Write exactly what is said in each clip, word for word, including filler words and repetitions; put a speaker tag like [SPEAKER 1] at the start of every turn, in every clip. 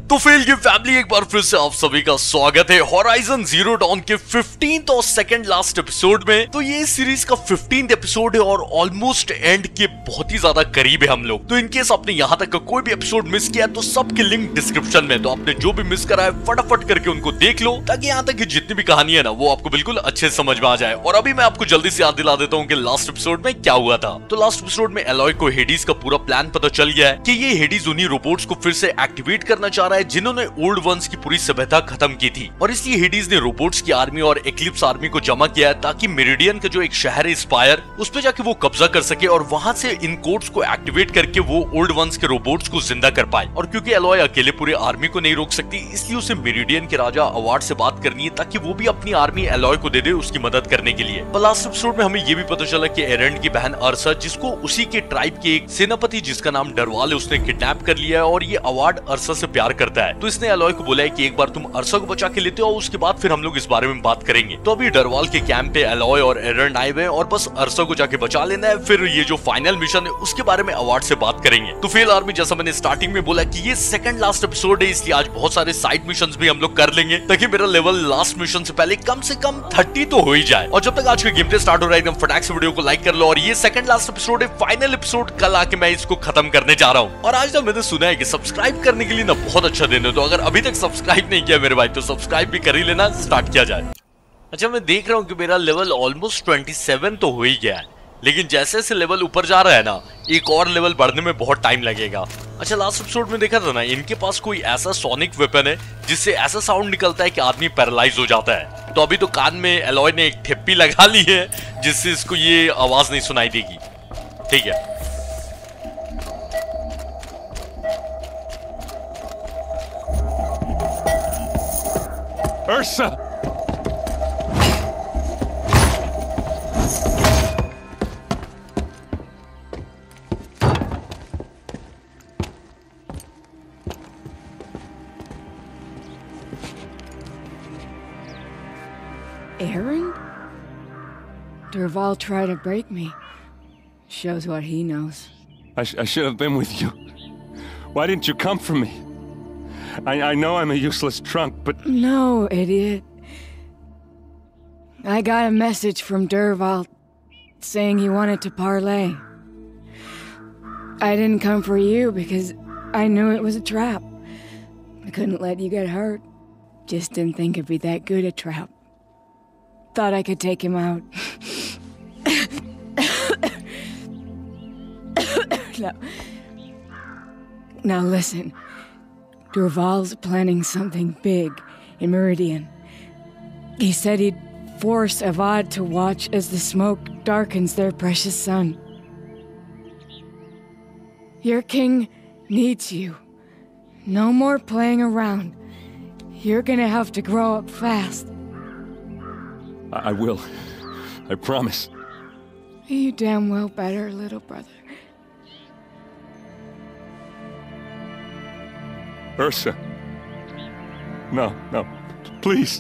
[SPEAKER 1] तो फेल की फैमिली एक बार फिर से आप सभी का स्वागत है होराइजन जीरो डॉन के फिफ्टींथ और सेकंड लास्ट एपिसोड में। तो ये सीरीज का फिफ्टींथ एपिसोड है और ऑलमोस्ट एंड के बहुत ही ज्यादा करीब है हम लोग। तो इनकेस आपने यहाँ तक का कोई भी एपिसोड मिस किया तो सबके लिंक डिस्क्रिप्शन में, तो आपने जो भी मिस करा है फटाफट करके उनको देख लो ताकि यहाँ तक की जितनी भी कहानी है ना वो आपको बिल्कुल अच्छे से समझ में आ जाए। और अभी मैं आपको जल्दी से याद दिला देता हूँ कि लास्ट एपिसोड में क्या हुआ था। तो लास्ट एपिसोड में एलॉय को हेडीज का पूरा प्लान पता चल गया है कि ये हेडीज उन्हीं रोबोट्स को फिर से एक्टिवेट करना चाह रहा है जिन्होंने ओल्ड वंस की पूरी सभ्यता खत्म की थी। और इसलिए हेडीज ने रोबोट्स की आर्मी और एक्लिप्स आर्मी को जमा किया है ताकि मेरिडियन का जो एक शहर है स्पायर, उस पे जाके वो कब्जा कर सके और वहां से इन कोड्स को एक्टिवेट करके वो ओल्ड वंस के रोबोट्स को जिंदा कर पाए। और क्योंकि एलॉय अकेले पूरे आर्मी को नहीं रोक सकती, इसलिए उसे मेरिडियन के राजा अवार्ड से बात करनी है ताकि वो भी अपनी आर्मी एलॉय को दे दे उसकी मदद करने के लिए। पर लास्ट एपिसोड में हमें ये भी पता चला कि एरेंड की बहन अर्सा, जिसको उसी के ट्राइब के एक सेनापति जिसका नाम डरवाल है, उसने किडनैप कर लिया है और ये अवार्ड अर्सा से प्यार करता है। तो इसने एलॉय को बोला है कि एक बार तुम अर्सा को बचा के लेते हो, उसके बाद फिर हम लोग इस बारे में बात करेंगे। तो अभी डरवाल के कैंप पे एलॉय और एरेंड आए हुए और बस अर्सा को जाके बचा लेना है, फिर ये जो फाइनल मिशन है उसके बारे में अवार्ड से बात करेंगे। तो फेल आर्मी, जैसा मैंने स्टार्टिंग में बोला कि ये सेकंड लास्ट एपिसोड है, इसलिए आज बहुत सारे साइड मिशंस भी हम लोग कर लेंगे ताकि मेरा लेवल लास्ट मिशन से पहले कम से कम थर्टी तो हो ही जाए। और जब तक आज का गेम प्ले स्टार्ट हो रहा है एकदम फटाक से वीडियो को लाइक कर लो। और ये सेकंड लास्ट एपिसोड है, फाइनल एपिसोड कल आके मैं इसको खत्म करने जा रहा हूँ। और आज ना मैंने सुना है कि सब्सक्राइब करने के लिए ना बहुत अच्छा दिन है, तो अगर अभी तक सब्सक्राइब नहीं किया मेरे भाई तो सब्सक्राइब भी कर ही लेना, स्टार्ट किया जाए। अच्छा, मैं देख रहा हूँ कि मेरा लेवल ऑलमोस्ट सत्ताईस तो हो ही गया है, लेकिन जैसे जैसे लेवल ऊपर जा रहा है ना एक और लेवल बढ़ने में बहुत टाइम लगेगा। अच्छा, लास्ट एपिसोड में देखा था ना, इनके पास कोई ऐसा सोनिक वेपन है जिससे ऐसा साउंड निकलता है कि आदमी पैरालाइज हो जाता है। तो अभी तो कान में एलॉय ने एक ठेप्पी लगा ली है जिससे इसको ये आवाज नहीं सुनाई देगी। ठीक है,
[SPEAKER 2] Ursa!
[SPEAKER 3] Aaron? Dervahl tried to break me. Shows what he knows.
[SPEAKER 2] I, sh I should have been with you. Why didn't you come for me? I, I know I'm a useless trunk, but...
[SPEAKER 3] No, idiot. I got a message from Dervahl saying he wanted to parlay. I didn't come for you because I knew it was a trap. I couldn't let you get hurt. Just didn't think it'd be that good a trap. Thought I could take him out. No. Now listen. Dervahl's planning something big in Meridian. He said he'd force Avad to watch as the smoke darkens their precious sun. Your king needs you. No more playing around. You're gonna have to grow up fast.
[SPEAKER 2] I, I will. I promise.
[SPEAKER 3] You damn well better, little brother.
[SPEAKER 2] Ursa. No, no. Please.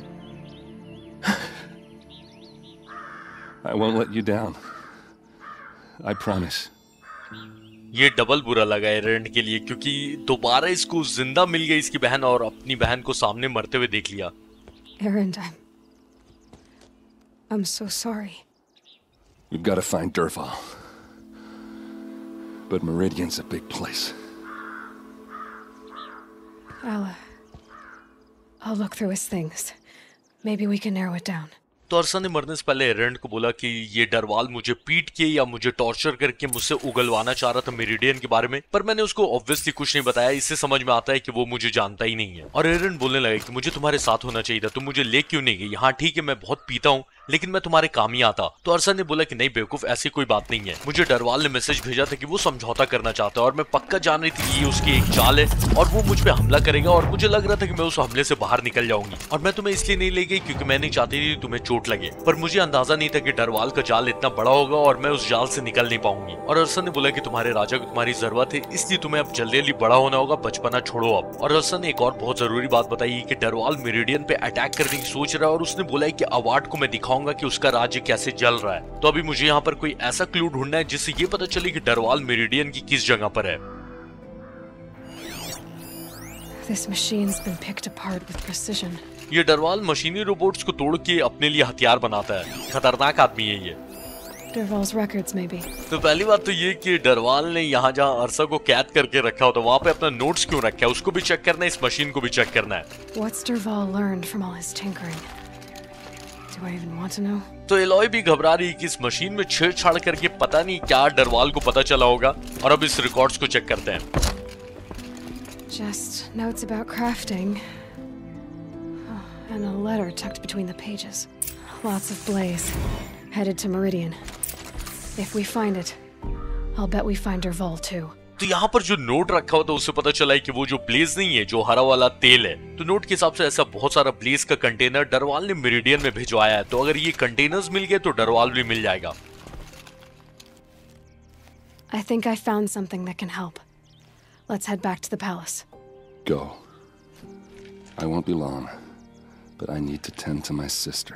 [SPEAKER 2] I won't let you down. I promise.
[SPEAKER 1] ये double बुरा लगा errand के लिए क्योंकि दोबारा इसको जिंदा मिल गई इसकी बहन और अपनी बहन को सामने मरते हुए देख लिया।
[SPEAKER 4] Aaron, I'm... I'm so sorry.
[SPEAKER 2] We've got to find Dervahl. But Meridian's a big place.
[SPEAKER 4] I'll... Uh, I'll look through his things. Maybe we can narrow it down.
[SPEAKER 1] तो अर्सा ने मरने से पहले एरेंड को बोला कि ये डरवाल मुझे पीट के या मुझे टॉर्चर करके मुझसे उगलवाना चाह रहा था मेरिडियन के बारे में, पर मैंने उसको ऑब्वियसली कुछ नहीं बताया। इससे समझ में आता है कि वो मुझे जानता ही नहीं है। और एरेंड बोलने लगा कि मुझे तुम्हारे साथ होना चाहिए था, तुम मुझे ले क्यों नहीं गई? हाँ ठीक है, मैं बहुत पीता हूँ लेकिन मैं तुम्हारे काम ही आता। तो अर्सा ने बोला कि नहीं बेवकूफ, ऐसी कोई बात नहीं है। मुझे डरवाल ने मैसेज भेजा था कि वो समझौता करना चाहता है और मैं पक्का जान रही थी कि ये उसकी एक चाल है और वो मुझ पे हमला करेगा और मुझे लग रहा था कि मैं उस हमले से बाहर निकल जाऊंगी। और मैं तुम्हें इसलिए नहीं ले गई क्योंकि मैं नहीं चाहती थी तुम्हें चोट लगे, पर मुझे अंदाजा नहीं था कि डरवाल का जाल इतना बड़ा होगा और मैं उस जाल से निकल नहीं पाऊंगी। और अर्सा ने बोला कि तुम्हारे राजा को तुम्हारी जरूरत है, इसलिए तुम्हें अब जल्दी जल्दी बड़ा होना होगा, बचपना छोड़ो अब। और अर्सा ने एक और बहुत जरूरी बात बताई कि डरवाल मेरिडियन पे अटैक करने की सोच रहा है और उसने बोला है कि अवार्ड को मैं दिखाऊंगा कि उसका राज्य कैसे जल रहा है। तो अभी मुझे यहाँ पर कोई ऐसा क्लू ढूंढना है जिससे ये पता चले कि डरवाल मेरिडियन की किस जगह पर है।
[SPEAKER 4] This machine's been picked apart with precision.
[SPEAKER 1] ये डरवाल मशीनी रोबोट्स को तोड़ के अपने लिए हथियार बनाता है। खतरनाक आदमी है ये।
[SPEAKER 4] Dervahl's records, maybe.
[SPEAKER 1] तो पहली बात तो ये कि डरवाल ने यहाँ जहाँ अरसा को कैद करके रखा हो तो वहाँ पे अपना नोट्स क्यों रखा है, उसको भी चेक करना है, इस मशीन को भी चेक करना है।
[SPEAKER 4] What's Dervahl learned from all his tinkering? Do I even want to know?
[SPEAKER 1] तो एलॉय भी घबरा रही कि इस मशीन में छेड़छाड़ करके पता नहीं क्या डरवाल को पता चला होगा। और अब इस रिकॉर्ड्स को चेक करते हैं।
[SPEAKER 4] Just notes about crafting. Oh, and a letter tucked between the pages. Lots of blaze. Headed to Meridian. If we find it, I'll bet we find Dervahl too.
[SPEAKER 1] तो यहाँ पर जो नोट रखा हुआ था उससे पता चला है कि वो जो ब्लेज नहीं है, जो हरा वाला तेल है। तो नोट के हिसाब से ऐसा बहुत सारा ब्लेज का कंटेनर डरवाल ने मेरिडियन में भिजवाया है। तो अगर ये कंटेनर्स मिल गए तो डरवाल भी मिल जाएगा।
[SPEAKER 4] I think I found something that can help. Let's head back to the palace.
[SPEAKER 2] Go. I won't be long, but I need to tend to my sister.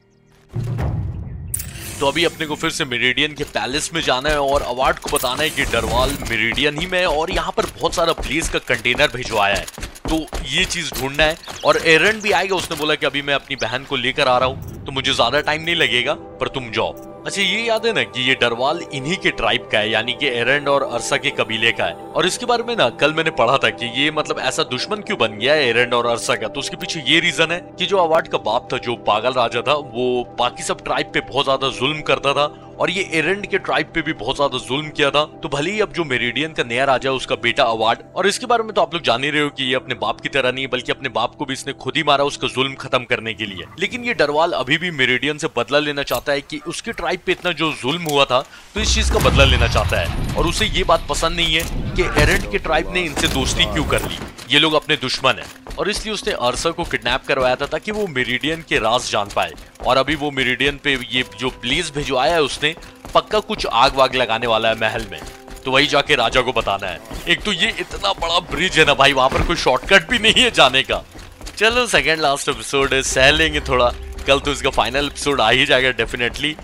[SPEAKER 1] तो अभी अपने को फिर से मेरिडियन के पैलेस में जाना है और अवार्ड को बताना है कि डरवाल मेरिडियन ही में है और यहाँ पर बहुत सारा ब्लेज का कंटेनर भिजवाया है। तो ये चीज ढूंढना है। और एरन भी आएगा, उसने बोला कि अभी मैं अपनी बहन को लेकर आ रहा हूँ तो मुझे ज्यादा टाइम नहीं लगेगा, पर तुम जाओ। अच्छा ये याद है ना कि ये डरवाल इन्हीं के ट्राइब का है, यानी कि एरन और अरसा के कबीले का है। और इसके बारे में ना कल मैंने पढ़ा था कि ये मतलब ऐसा दुश्मन क्यों बन गया है एरन और अरसा का। तो उसके पीछे ये रीजन है कि जो अवार्ड का बाप था, जो पागल राजा था, वो बाकी सब ट्राइब पे बहुत ज्यादा जुल्म करता था और ये एरंड के ट्राइब पे भी बहुत ज्यादा जुल्म किया था। तो भले ही अब जो मेरिडियन का नया राजा है उसका बेटा अवार्ड, और इसके बारे में तो आप लोग जान ही रहे हो कि ये अपने बाप की तरह नहीं बल्कि अपने बाप को भी इसने खुद ही मारा उसका जुल्म खत्म करने के लिए। लेकिन ये डरवाल अभी भी मेरिडियन से बदला लेना चाहता है कि उसके ट्राइब पे इतना जो जुल्म हुआ था तो इस चीज का बदला लेना चाहता है। और उसे ये बात पसंद नहीं है कि एरंड के ट्राइब ने इनसे दोस्ती क्यों कर ली, ये लोग अपने दुश्मन है। और इसलिए उसने अरसा को किडनैप करवाया था ताकि वो मेरिडियन के राज जान पाए। और अभी वो मेरिडियन पे ये जो ब्लेज भिजवाया है उसने, पक्का कुछ आग वाग लगाने वाला है महल में। तो वही जाके राजा को बताना है। एक तो ये इतना बड़ा ब्रिज है ना भाई, वहां पर कोई शॉर्टकट भी नहीं है जाने का। चलो सेकंड लास्ट एपिसोड है, सह लेंगे थोड़ा, कल तो इसका फाइनल एपिसोड आ ही जाएगा डेफिनेटली।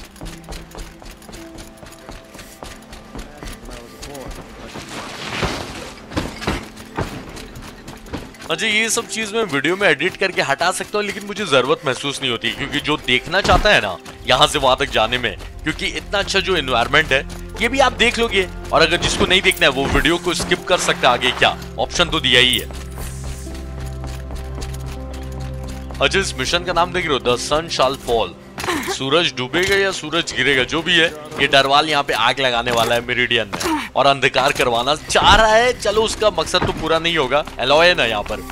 [SPEAKER 1] अच्छा ये सब चीज मैं वीडियो में एडिट करके हटा सकता हूँ, लेकिन मुझे जरूरत महसूस नहीं होती क्योंकि जो देखना चाहता है ना यहाँ से वहां तक जाने में, क्योंकि इतना अच्छा जो एनवायरनमेंट है ये भी आप देख लोगे। और अगर जिसको नहीं देखना है वो वीडियो को स्किप कर सकता है, आगे क्या ऑप्शन तो दिया ही है। अच्छा इस मिशन का नाम देख रहे हो, द सन शैल फॉल। सूरज डूबेगा या सूरज गिरेगा जो भी है, ये डरवाल यहाँ पे आग लगाने वाला है मेरिडियन में और अंधकार करवाना चाह रहा है। चलो उसका मकसद तो पूरा नहीं होगा, एलॉय है ना यहाँ पर।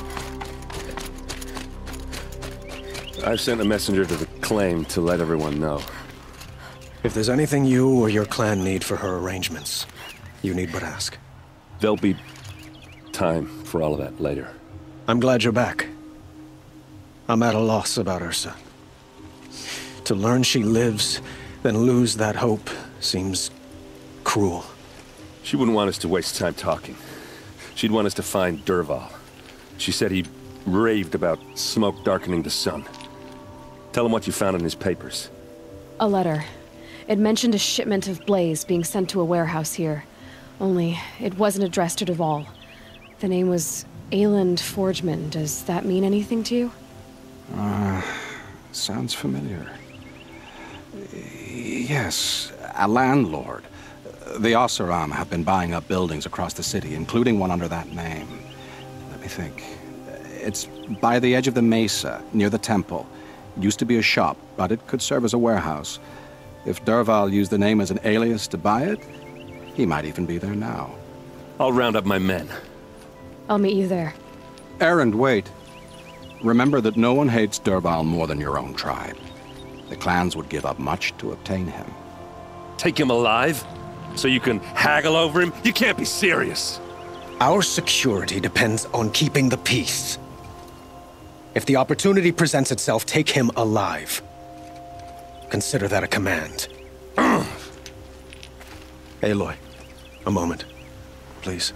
[SPEAKER 2] I've sent a messenger to the claim to let everyone know.
[SPEAKER 5] If there's anything you or your clan need for her arrangements, you need but ask.
[SPEAKER 2] There'll be time for all of that later.
[SPEAKER 5] I'm glad you're back. I'm at a loss about Ursa. To learn she lives, then lose that hope seems cruel.
[SPEAKER 2] She wouldn't want us to waste time talking. She'd want us to find Dervahl. She said he raved about smoke darkening the sun. Tell him what you found in his papers.
[SPEAKER 4] A letter. It mentioned a shipment of blaze being sent to a warehouse here. Only, it wasn't addressed to Dervahl. The name was Ayland Forgeman. Does that mean anything to you?
[SPEAKER 6] Uh, sounds familiar. Yes, a landlord. The Oseram have been buying up buildings across the city, including one under that name. Let me think. It's by the edge of the mesa, near the temple. It used to be a shop, but it could serve as a warehouse. If Dervahl used the name as an alias to buy it, he might even be there now.
[SPEAKER 2] I'll round up my men.
[SPEAKER 4] I'll meet you there.
[SPEAKER 6] Erend, wait. Remember that no one hates Dervahl more than your own tribe. The clans would give up much to obtain him.
[SPEAKER 2] Take him alive? So you can haggle over him? You can't be serious.
[SPEAKER 5] Our security depends on keeping the peace. If the opportunity presents itself, take him alive. Consider that a command. Aloy, a moment, please.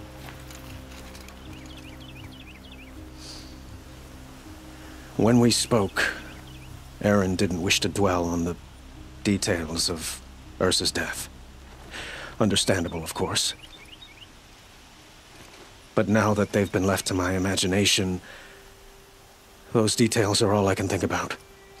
[SPEAKER 5] When we spoke, Aaron didn't wish to dwell on the details of Ursa's death. Understandable, of course. But now that they've been left to my imagination, those details are all I can think about.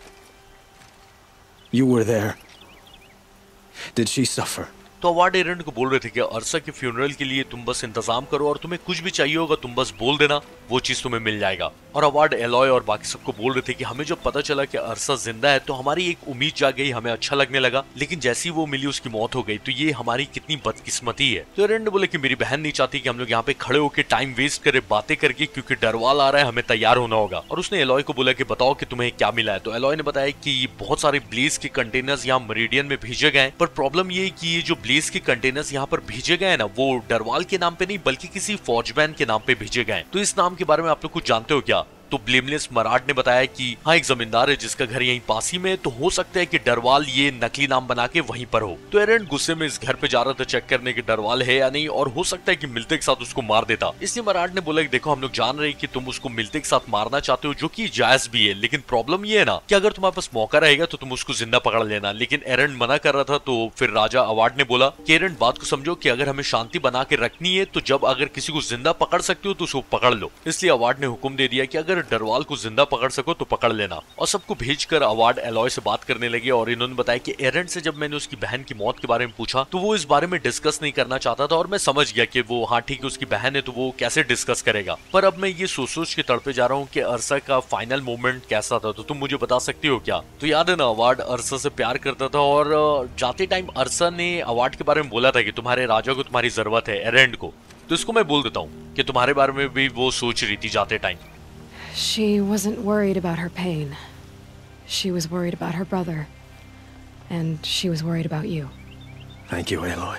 [SPEAKER 5] You were there. Did she suffer?
[SPEAKER 1] तो Avad Erend को बोल रहे थे कि अर्सा के funeral के लिए तुम बस इंतजाम करो और तुम्हें कुछ भी चाहिए होगा तुम बस बोल देना, वो चीज तुम्हें मिल जाएगा। और अवार्ड एलॉय और बाकी सबको बोल रहे थे कि हमें जब पता चला कि अर्सा जिंदा है तो हमारी एक उम्मीद जाग गई, हमें अच्छा लगने लगा, लेकिन जैसी वो मिली उसकी मौत हो गई, तो ये हमारी कितनी बदकिस्मती है। तो एरेंड ने बोले कि मेरी बहन नहीं चाहती कि हम लोग यहाँ पे खड़े होकर टाइम वेस्ट करें बातें करके, क्योंकि डरवाल आ रहा है, हमें तैयार होना होगा। और उसने एलॉय को बोला कि बताओ कि तुम्हें क्या मिला है। तो एलॉय ने बताया कि बहुत सारे ब्लेज के कंटेनर्स यहाँ मेरिडियन में भेजे गए, पर प्रॉब्लम ये है कि ये जो ब्लेज के कंटेनर्स यहाँ पर भेजे गए ना, वो डरवाल के नाम पे नहीं बल्कि किसी फौजमैन के नाम पे भेजे गए। तो इस नाम के बारे में आप लोग कुछ जानते हो क्या? तो ब्लेमलेस मराठ ने बताया कि हाँ, एक जमींदार है जिसका घर यहीं पास ही में है, तो हो सकता है कि डरवाल ये नकली नाम बना के वहीं पर हो। तो एरेंड गुस्से में इस घर पे जा रहा था चेक करने कि डरवाल है या नहीं, और हो सकता है कि मिलते के साथ उसको मार देता। इसलिए मराठ ने बोला कि देखो हम लोग जान रहे हैं कि तुम उसको मिलते के साथ मारना चाहते हो, जो कि जायज भी है, लेकिन प्रॉब्लम ये है ना कि अगर तुम्हारे पास मौका रहेगा तो तुम उसको जिंदा पकड़ लेना। लेकिन एरेंड मना कर रहा था। तो फिर राजा अवार्ड ने बोला कि एरेंड बात को समझो कि अगर हमें शांति बना के रखनी है तो जब अगर किसी को जिंदा पकड़ सकते हो तो उसको पकड़ लो। इसलिए अवार्ड ने हुक्म दे दिया कि अगर डरवाल को जिंदा पकड़ सको तो पकड़ लेना। और सबको भेजकर अवार्ड एलॉय से बात करने लगे और इन्होंने बताया कि एरेंड से जब मैंने उसकी बहन की मौत के बारे में पूछा तो वो इस बारे में डिस्कस नहीं करना चाहता था, और मैं समझ गया कि वो हाँ ठीक है उसकी बहन है तो वो कैसे डिस्कस करेगा। पर अब मैं ये सोच सोच के तड़पे जा रहा हूँ कि अर्सा का फाइनल मोमेंट कैसा था, तो तुम मुझे बता सकती हो क्या? तो याद है ना, अवार्ड अर्सा से प्यार करता था और जाते टाइम अर्सा ने अवार्ड के बारे में बोला था कि तुम्हारे राजा को तुम्हारी जरूरत है, एरेंड को। तो इसको मैं बोल देता हूँ कि तुम्हारे बारे में भी वो सोच रही थी जाते time.
[SPEAKER 4] She wasn't worried about her pain. She was worried about her brother. And she was worried about you.
[SPEAKER 5] Thank you, Aloy.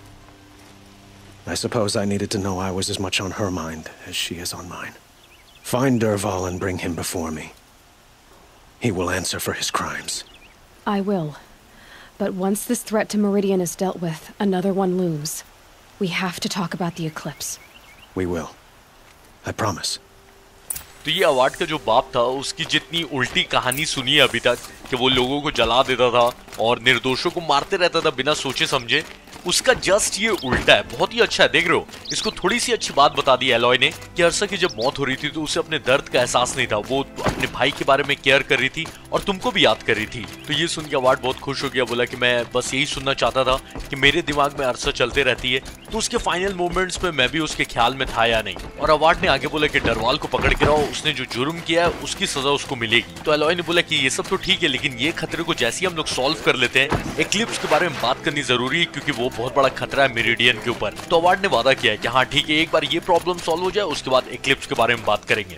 [SPEAKER 5] I suppose I needed to know I was as much on her mind as she is on mine. Find Dervahl and bring him before me. He will answer for his crimes.
[SPEAKER 4] I will. But once this threat to Meridian is dealt with, another one looms. We have to talk about the eclipse.
[SPEAKER 5] We will. I promise.
[SPEAKER 1] तो ये award का जो बाप था उसकी जितनी उल्टी कहानी सुनी है अभी तक कि वो लोगों को जला देता था और निर्दोषों को मारते रहता था बिना सोचे समझे, उसका जस्ट ये उल्टा है। बहुत ही अच्छा है, देख रहे हो। इसको थोड़ी सी अच्छी बात बता दी एलॉय ने कि अर्सा की जब मौत हो रही थी तो उसे अपने दर्द का एहसास नहीं था, वो अपने भाई के बारे में केयर कर रही थी और तुमको भी याद कर रही थी। तो ये सुन के अवार्ड बहुत खुश हो गया, बोला कि मैं बस यही सुनना चाहता था कि मेरे दिमाग में अर्सा चलते रहती है, तो उसके फाइनल मोमेंट्स में मैं भी उसके ख्याल में था या नहीं। और अवार्ड ने आगे बोला कि डरवाल को पकड़ के रहो, उसने जो जुर्म किया है उसकी सजा उसको मिलेगी। तो एलॉय ने बोला कि ये सब तो ठीक है, लेकिन ये खतरे को जैसे ही हम लोग सॉल्व कर लेते हैं, एक्लिप्स के बारे में बात करनी जरूरी है, क्योंकि वो बहुत बड़ा खतरा है मेरिडियन के ऊपर। तो अवार्ड ने वादा किया है कि हाँ ठीक है, एक बार ये प्रॉब्लम सॉल्व हो जाए उसके बाद एक्लिप्स के बारे में बात करेंगे।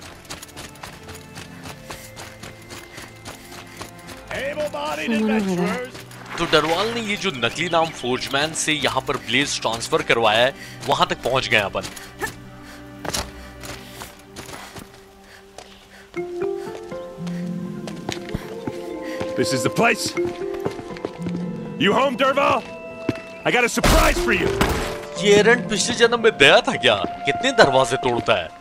[SPEAKER 1] तो डरवाल ने ये जो नकली नाम फोर्जमैन से यहाँ पर ब्लेज ट्रांसफर करवाया है, वहां तक पहुंच गए अपन।
[SPEAKER 2] This is the place. You home, Dervahl? I got a surprise for you.
[SPEAKER 1] ये एरेंड पिछले जन्म में दया था क्या? कितने दरवाजे तोड़ता है।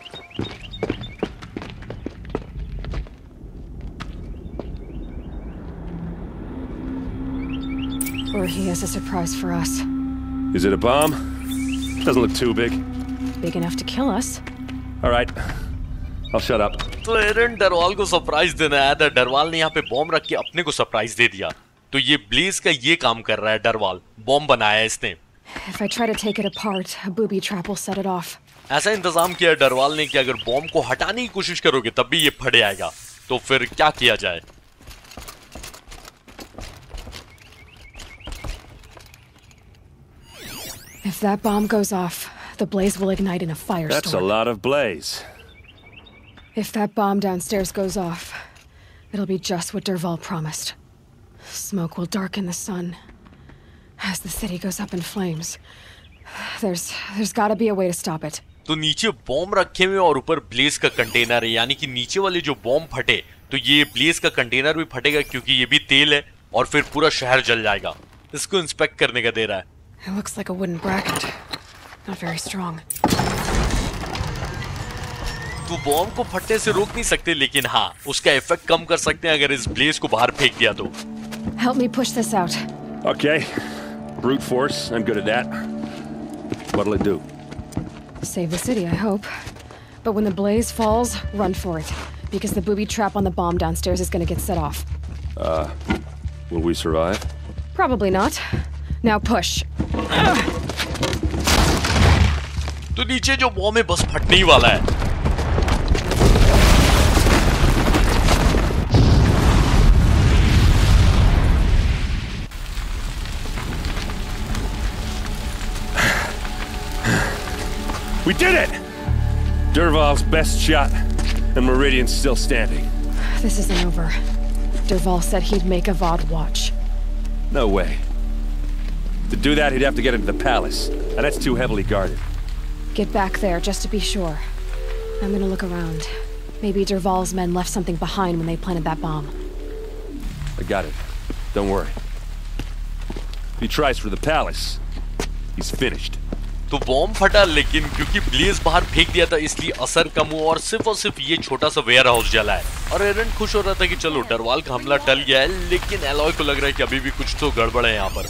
[SPEAKER 4] Or he has a surprise for us.
[SPEAKER 2] Is it a bomb? Doesn't look too big.
[SPEAKER 4] Big enough to kill us.
[SPEAKER 2] All right. I'll shut up.
[SPEAKER 1] तो एरेंड डरवाल को सरप्राइज देने आया था, डरवाल ने यहाँ पे बॉम्ब रख के अपने को सरप्राइज दे दिया। तो ये ब्लेज का ये काम कर रहा है, डरवाल बॉम्ब बनाया है इसने।
[SPEAKER 4] If I try to take it apart, a booby trap will set it off.
[SPEAKER 1] ऐसा इंतजाम किया डरवाल ने कि अगर बॉम्ब को हटाने की कोशिश करोगे तब भी ये फट जाएगा। तो फिर क्या किया जाए?
[SPEAKER 4] If that bomb goes off, the blaze will ignite in a firestorm.
[SPEAKER 2] That's a lot of blaze.
[SPEAKER 4] If that bomb downstairs goes off, it'll be just what Dervahl promised. Smoke will darken the sun as the city goes up in flames. There's there's got to be a way to stop it.
[SPEAKER 1] तो नीचे bomb रखे हुए और ऊपर Blaze का container है, यानी कि नीचे वाले जो बॉम्ब फटे तो ये ब्लेज का कंटेनर भी फटेगा, क्योंकि ये भी तेल है, और फिर पूरा शहर जल जाएगा। इसको इंस्पेक्ट करने का दे रहा है।
[SPEAKER 4] It looks like a wooden bracket. Not very strong.
[SPEAKER 1] तो बॉम्ब को फटने से रोक नहीं सकते, लेकिन हाँ उसका इफेक्ट कम कर सकते हैं अगर इस ब्लेज को बाहर फेंक दिया तो।
[SPEAKER 4] Help me push this out.
[SPEAKER 2] Okay. Brute force. I'm good at that. What'll it do?
[SPEAKER 4] Save the city, I hope. But when the blaze falls, run for it. Because the booby trap on the bomb downstairs is gonna get set off.
[SPEAKER 2] Uh, will we survive?
[SPEAKER 4] Probably not. Now push.
[SPEAKER 1] तो नीचे जो bomb है बस फटने ही वाला है।
[SPEAKER 2] We did it! Dervahl's best shot, and Meridian's still standing.
[SPEAKER 4] This isn't over. Dervahl said he'd make Avad watch.
[SPEAKER 2] No way. To do that, he'd have to get into the palace, and that's too heavily guarded.
[SPEAKER 4] Get back there, just to be sure. I'm gonna look around. Maybe Dervahl's men left something behind when they planted that bomb.
[SPEAKER 2] I got it. Don't worry. If he tries for the palace, he's finished.
[SPEAKER 1] तो bomb फटा, लेकिन क्योंकि Blaze बाहर फेंक दिया था इसलिए असर कम हुआ और सिर्फ और सिर्फ ये छोटा सा वेयर हाउस जला है। और एरन खुश हो रहा था कि चलो डरवाल का हमला टल गया है, लेकिन एलॉय को लग रहा है कि अभी भी कुछ तो गड़बड़ है यहाँ पर।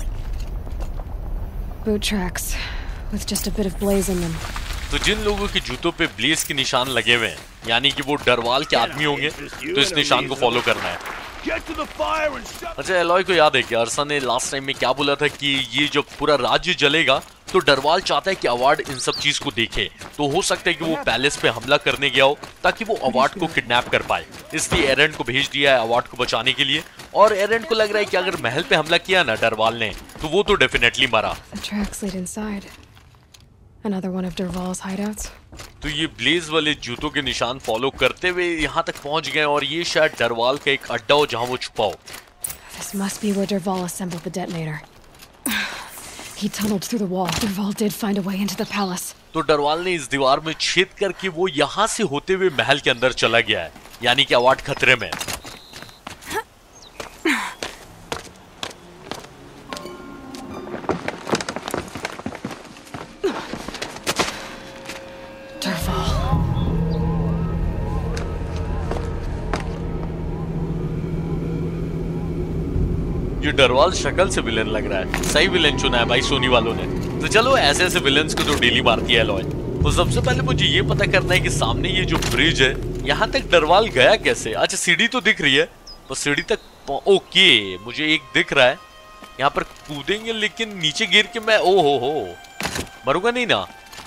[SPEAKER 4] Boot tracks with just a bit of blaze in them.
[SPEAKER 1] तो जिन लोगों के जूतों पे ब्लेज के निशान लगे हुए हैं, यानी कि वो डरवाल के आदमी होंगे, तो इस निशान को फॉलो करना है। अच्छा, एलॉय को याद है कि अरसा ने लास्ट टाइम में क्या बोला था कि ये जब पूरा राज्य जलेगा तो डरवाल चाहता है कि अवार्ड इन सब चीज को देखे। तो हो सकता है कि वो पैलेस पे हमला करने गया हो ताकि वो अवार्ड को किडनैप कर पाए, इसलिए एरन को भेज दिया है अवार्ड को बचाने के लिए। और एरन को लग रहा है कि अगर महल पे हमला किया ना डरवाल ने, तो वो तो डेफिनेटली मरा।
[SPEAKER 4] Another one of Dervahl's hideouts.
[SPEAKER 1] तो ये ब्लेज वाले जूतों के निशान फॉलो करते हुए यहाँ तक पहुँच गए और ये शायद डरवाल का एक अड्डा हो जहाँ वो छुपा हो।
[SPEAKER 4] This must be where Dervahl assembled the detonator. He tunneled through the wall. Dervahl did find a way into the palace.
[SPEAKER 1] तो डरवाल ने इस दीवार में छेद करके वो यहाँ से होते हुए महल के अंदर चला गया है, यानी कि अवार्ड खतरे में। ये डरवाल शक्ल से विलेन लग रहा है। सही विलेन चुना है भाई सोनी वालों ने। तो चलो ऐसे ऐसे विलेन्स को तो डेली मारती है एलॉय। तो सबसे पहले मुझे ये पता करना है कि सामने ये जो ब्रिज है, यहाँ तक डरवाल गया कैसे। अच्छा, सीढ़ी तो दिख रही है, तो सीढ़ी तक ओके मुझे एक दिख रहा है। यहाँ पर कूदेंगे, लेकिन नीचे गिर के मैं ओ हो हो मरूंगा नहीं ना।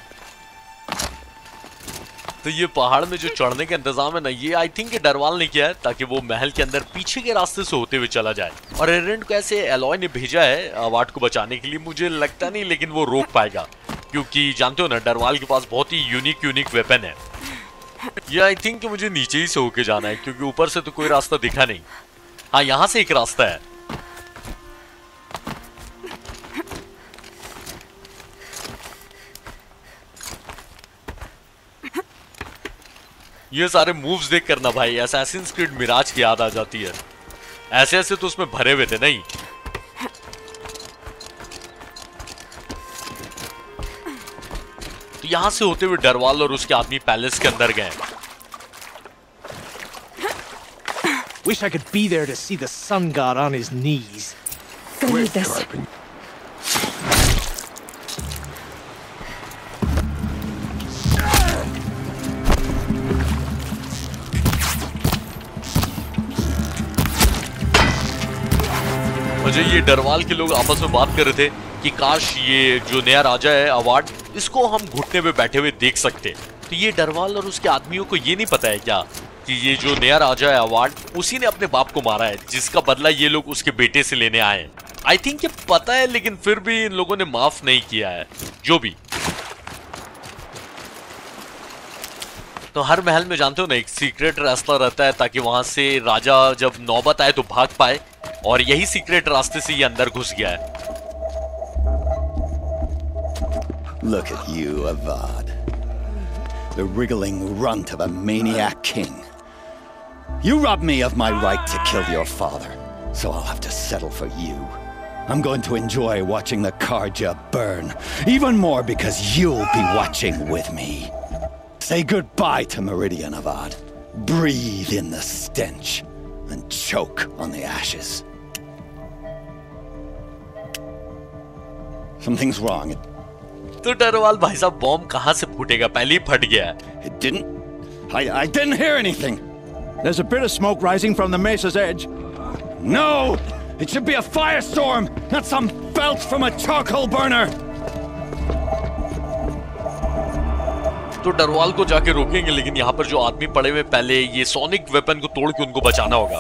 [SPEAKER 1] तो ये पहाड़ में जो चढ़ने का इंतजाम है ना, ये आई थिंक डरवाल ने किया है ताकि वो महल के अंदर पीछे के रास्ते से होते हुए चला जाए। और एरन को ऐसे एलॉय ने भेजा है अवार्ड को बचाने के लिए, मुझे लगता नहीं लेकिन वो रोक पाएगा, क्योंकि जानते हो ना डरवाल के पास बहुत ही यूनिक यूनिक वेपन है। ये आई थिंक कि मुझे नीचे ही से होके जाना है, क्योंकि ऊपर से तो कोई रास्ता दिखा नहीं। हाँ, यहाँ से एक रास्ता है। ये सारे मूव्स देख करना भाई असैसिन्स क्रीड मिराज की याद आ जाती है। ऐसे ऐसे तो उसमें भरे हुए थे नहीं। तो यहां से होते हुए डरवाल और उसके आदमी पैलेस के अंदर गए।
[SPEAKER 7] Wish I could be there to see the sun god on his knees.
[SPEAKER 4] Go read this.
[SPEAKER 1] मुझे ये डरवाल के लोग आपस में बात कर रहे थे कि काश ये जो नया राजा है अवार्ड, इसको हम घुटने पे बैठे हुए देख सकते। तो ये डरवाल और उसके आदमियों को ये नहीं पता है क्या कि ये जो नया राजा है अवार्ड, उसी ने अपने बाप को मारा है, जिसका बदला ये लोग उसके बेटे से लेने आए हैं। आई थिंक ये पता है, लेकिन फिर भी इन लोगों ने माफ नहीं किया है। जो भी, तो हर महल में जानते हो ना एक सीक्रेट रास्ता रहता है ताकि वहां से राजा जब नौबत आए तो भाग पाए, और यही सीक्रेट रास्ते से ये अंदर घुस गया है।
[SPEAKER 8] Look at you, Avad. The wriggling runt of a maniac king. You robbed me of my right to kill your father, so I'll have to settle for you. I'm going to enjoy watching the Karja burn, even more because you'll be watching with me. Say goodbye to Meridian, Avad. Breathe in the stench and choke on the ashes. Something's wrong. It
[SPEAKER 1] तो डरवाल भाई साहब bomb कहां से फूटेगा, पहले ही फट गया है।
[SPEAKER 8] It didn't. I, I didn't hear anything.
[SPEAKER 9] There's a bit of smoke rising from the mesa's edge.
[SPEAKER 8] No! It should be a firestorm, not some belch from a charcoal burner.
[SPEAKER 1] तो डरवाल को जाके रोकेंगे, लेकिन यहाँ पर जो आदमी पड़े हुए, पहले ये सोनिक वेपन को तोड़ के उनको बचाना होगा।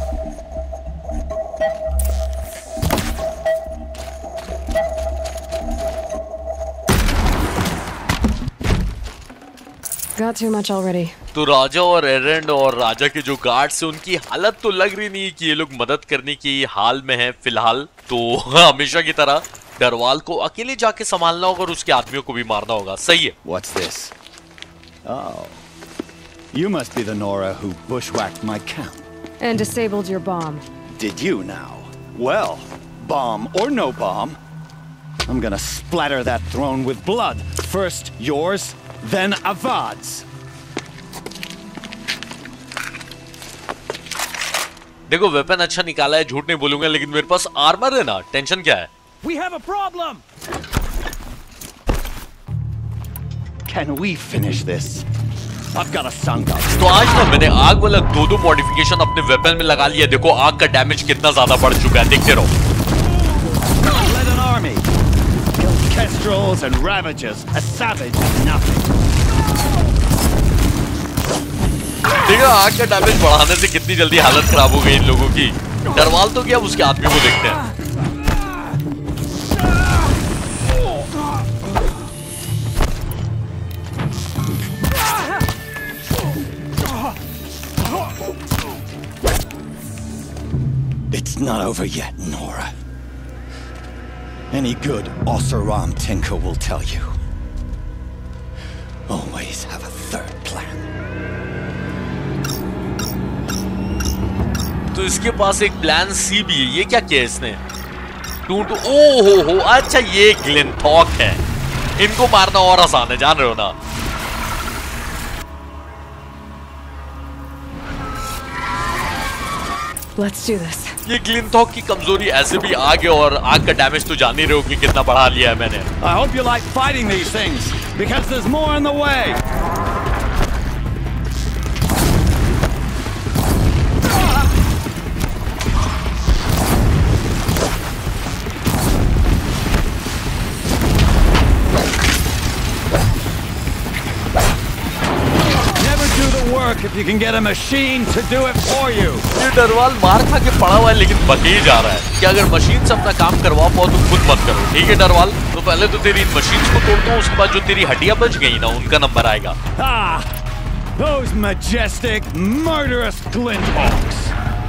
[SPEAKER 4] Got too much already.
[SPEAKER 1] तो राजा और एरेंड और राजा के जो गार्ड्स हैं उनकी हालत तो लग रही नहीं कि ये लोग मदद करने की हाल में हैं फिलहाल। तो हमेशा की तरह डरवाल को अकेले जाके संभालना होगा और उसके आदमियों को भी मारना होगा। सही है।
[SPEAKER 8] What's this? Oh, you must be the Nora who bushwhacked my camp.
[SPEAKER 4] And disabled your bomb.
[SPEAKER 8] Did you now? Well, bomb or no bomb, I'm gonna splatter that throne with blood. First yours, then Avad's.
[SPEAKER 1] देखो weapon अच्छा निकाला है, झूठ नहीं बोलूंगा, लेकिन मेरे पास armour है ना, टेंशन क्या है?
[SPEAKER 9] We have a problem.
[SPEAKER 8] Can we finish this? I've got a sun god.
[SPEAKER 1] तो आज ना मैंने आग वाला दो दो मॉडिफिकेशन अपने वेपन में लगा लिया। देखो आग का डैमेज कितना ज्यादा बढ़ चुका है, देखते रहो।
[SPEAKER 8] Led an army, killed kestrels and ravagers. A savage is nothing.
[SPEAKER 1] देखो आग का डैमेज बढ़ाने से कितनी जल्दी हालत खराब हो गई इन लोगों की। डरवाल तो क्या, उसके आदमी को देखते हैं।
[SPEAKER 8] It's not over yet, Nora. Any good Oseram tinker will tell you. Always have a third plan.
[SPEAKER 1] तो इसके पास एक प्लान सी भी है। ये क्या किया इसने? टू टू ओ हो हो अच्छा ये ग्लिनथॉक है। इनको मारना और आसान है, जान रहे हो ना।
[SPEAKER 4] Let's do this.
[SPEAKER 1] ये ग्लिनथॉक की कमजोरी ऐसे भी आग है और आग का डैमेज तो जान ही रहे हो कि कितना बढ़ा लिया है मैंने।
[SPEAKER 8] I hope you like fighting these things because there's more in the way. If you can get a machine to do it for you.
[SPEAKER 1] ये डरवाल मार खा के पड़ा हुआ है लेकिन बके ही जा रहा है कि अगर मशीन से अपना काम करवा पाओ तो खुद मत करो, ठीक है डरवाल? तो पहले तो तेरी इन मशीन्स को तोड़ता हूँ, उसके बाद जो तेरी हड्डियां बच गई ना उनका नंबर आएगा।
[SPEAKER 8] Ah, those majestic, murderous glinthawks.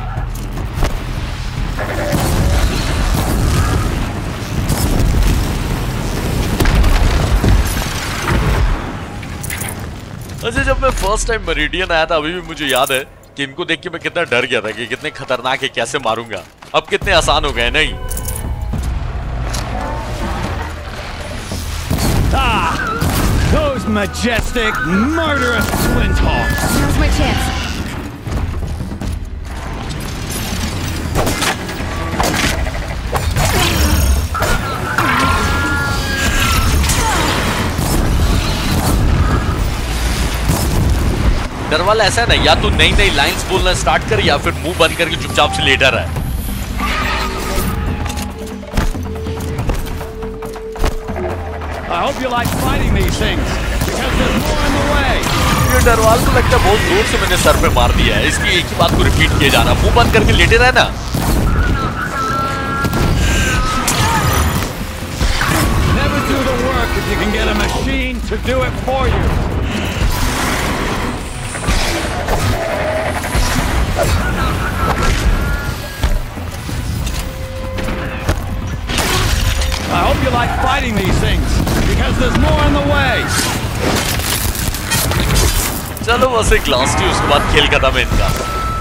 [SPEAKER 1] अच्छा जब मैं फर्स्ट टाइम मेरिडियन आया था अभी भी मुझे याद है कि इनको देख के मैं कितना डर गया था कि कितने खतरनाक है, कैसे मारूंगा। अब कितने आसान हो गए नहीं।
[SPEAKER 8] Ah, those majestic, murderous glinthawks.
[SPEAKER 4] Now's my chance.
[SPEAKER 1] डरवाल ऐसा है ना, या तो नई नई लाइंस बोलना स्टार्ट कर या फिर मुंह बंद करके चुपचाप से लेटा रहा है।
[SPEAKER 8] I hope you like fighting these things because there's more in the way.
[SPEAKER 1] ये डरवाल को लगता है बहुत जोर से मैंने सर पे मार दिया है, इसकी एक ही बात को रिपीट किए जाना, मुंह बंद करके लेटे रहना।
[SPEAKER 8] Never do the work if you can get a machine to do it for you. I hope you like fighting these things because there's more in the way.
[SPEAKER 1] चलो बस एक लास्ट ही, उसके बाद खेल खत्म है इनका।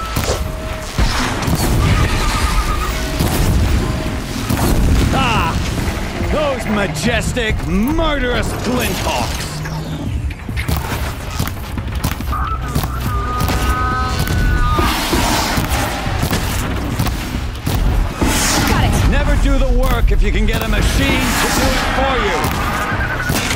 [SPEAKER 8] Ah, those majestic, murderous glinthawks. Never do the work if you can get a machine to do it for you.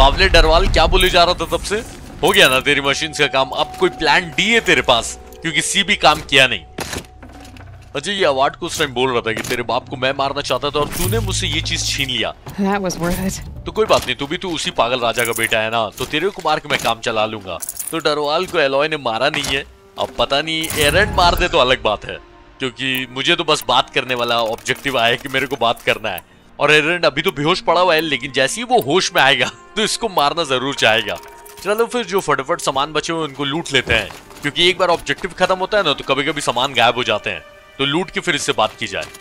[SPEAKER 1] बावले डरवाल क्या बोले जा रहा था तब से? हो गया ना तेरी मशीन का काम? अब कोई प्लान डी है तेरे पास? क्योंकि सी भी काम किया नहीं। अजय ये अवार्ड को उस टाइम बोल रहा था कि तेरे बाप को मैं मारना चाहता था और तूने मुझसे ये चीज छीन लिया।
[SPEAKER 4] That was worth it.
[SPEAKER 1] तो कोई बात नहीं, तू भी तो उसी पागल राजा का बेटा है ना, तो तेरे को मार के मैं काम चला लूंगा। तो डरवाल को एलॉय ने मारा नहीं है। अब पता नहीं एरन मार दे तो अलग बात है, क्योंकि मुझे तो बस बात करने वाला ऑब्जेक्टिव आया कि मेरे को बात करना है। और एरन अभी तो बेहोश पड़ा हुआ है, लेकिन जैसे ही वो होश में आएगा तो इसको मारना जरूर चाहेगा। चलो फिर जो फटाफट सामान बचे हुए उनको लूट लेते हैं, क्योंकि एक बार ऑब्जेक्टिव खत्म होता है ना तो कभी कभी सामान गायब हो जाते हैं। तो लूट के फिर इससे बात की जाए।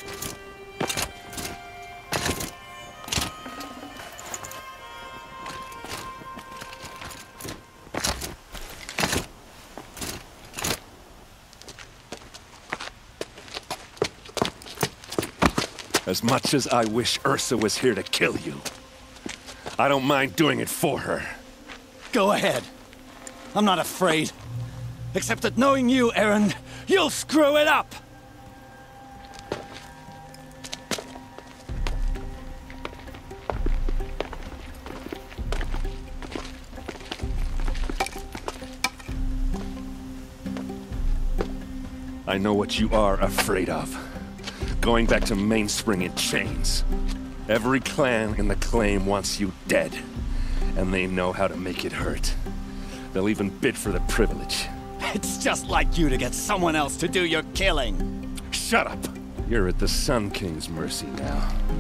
[SPEAKER 2] As much as I wish Ursa was here to kill you, I don't mind doing it for her.
[SPEAKER 8] Go ahead. I'm not afraid. Except that knowing you, Eren, you'll screw it up!
[SPEAKER 2] I know what you are afraid of. Going back to Mainspring in chains. Every clan in the claim wants you dead. And they know how to make it hurt. They'll even bid for the privilege.
[SPEAKER 8] It's just like you to get someone else to do your killing.
[SPEAKER 2] Shut up! You're at the Sun King's mercy now.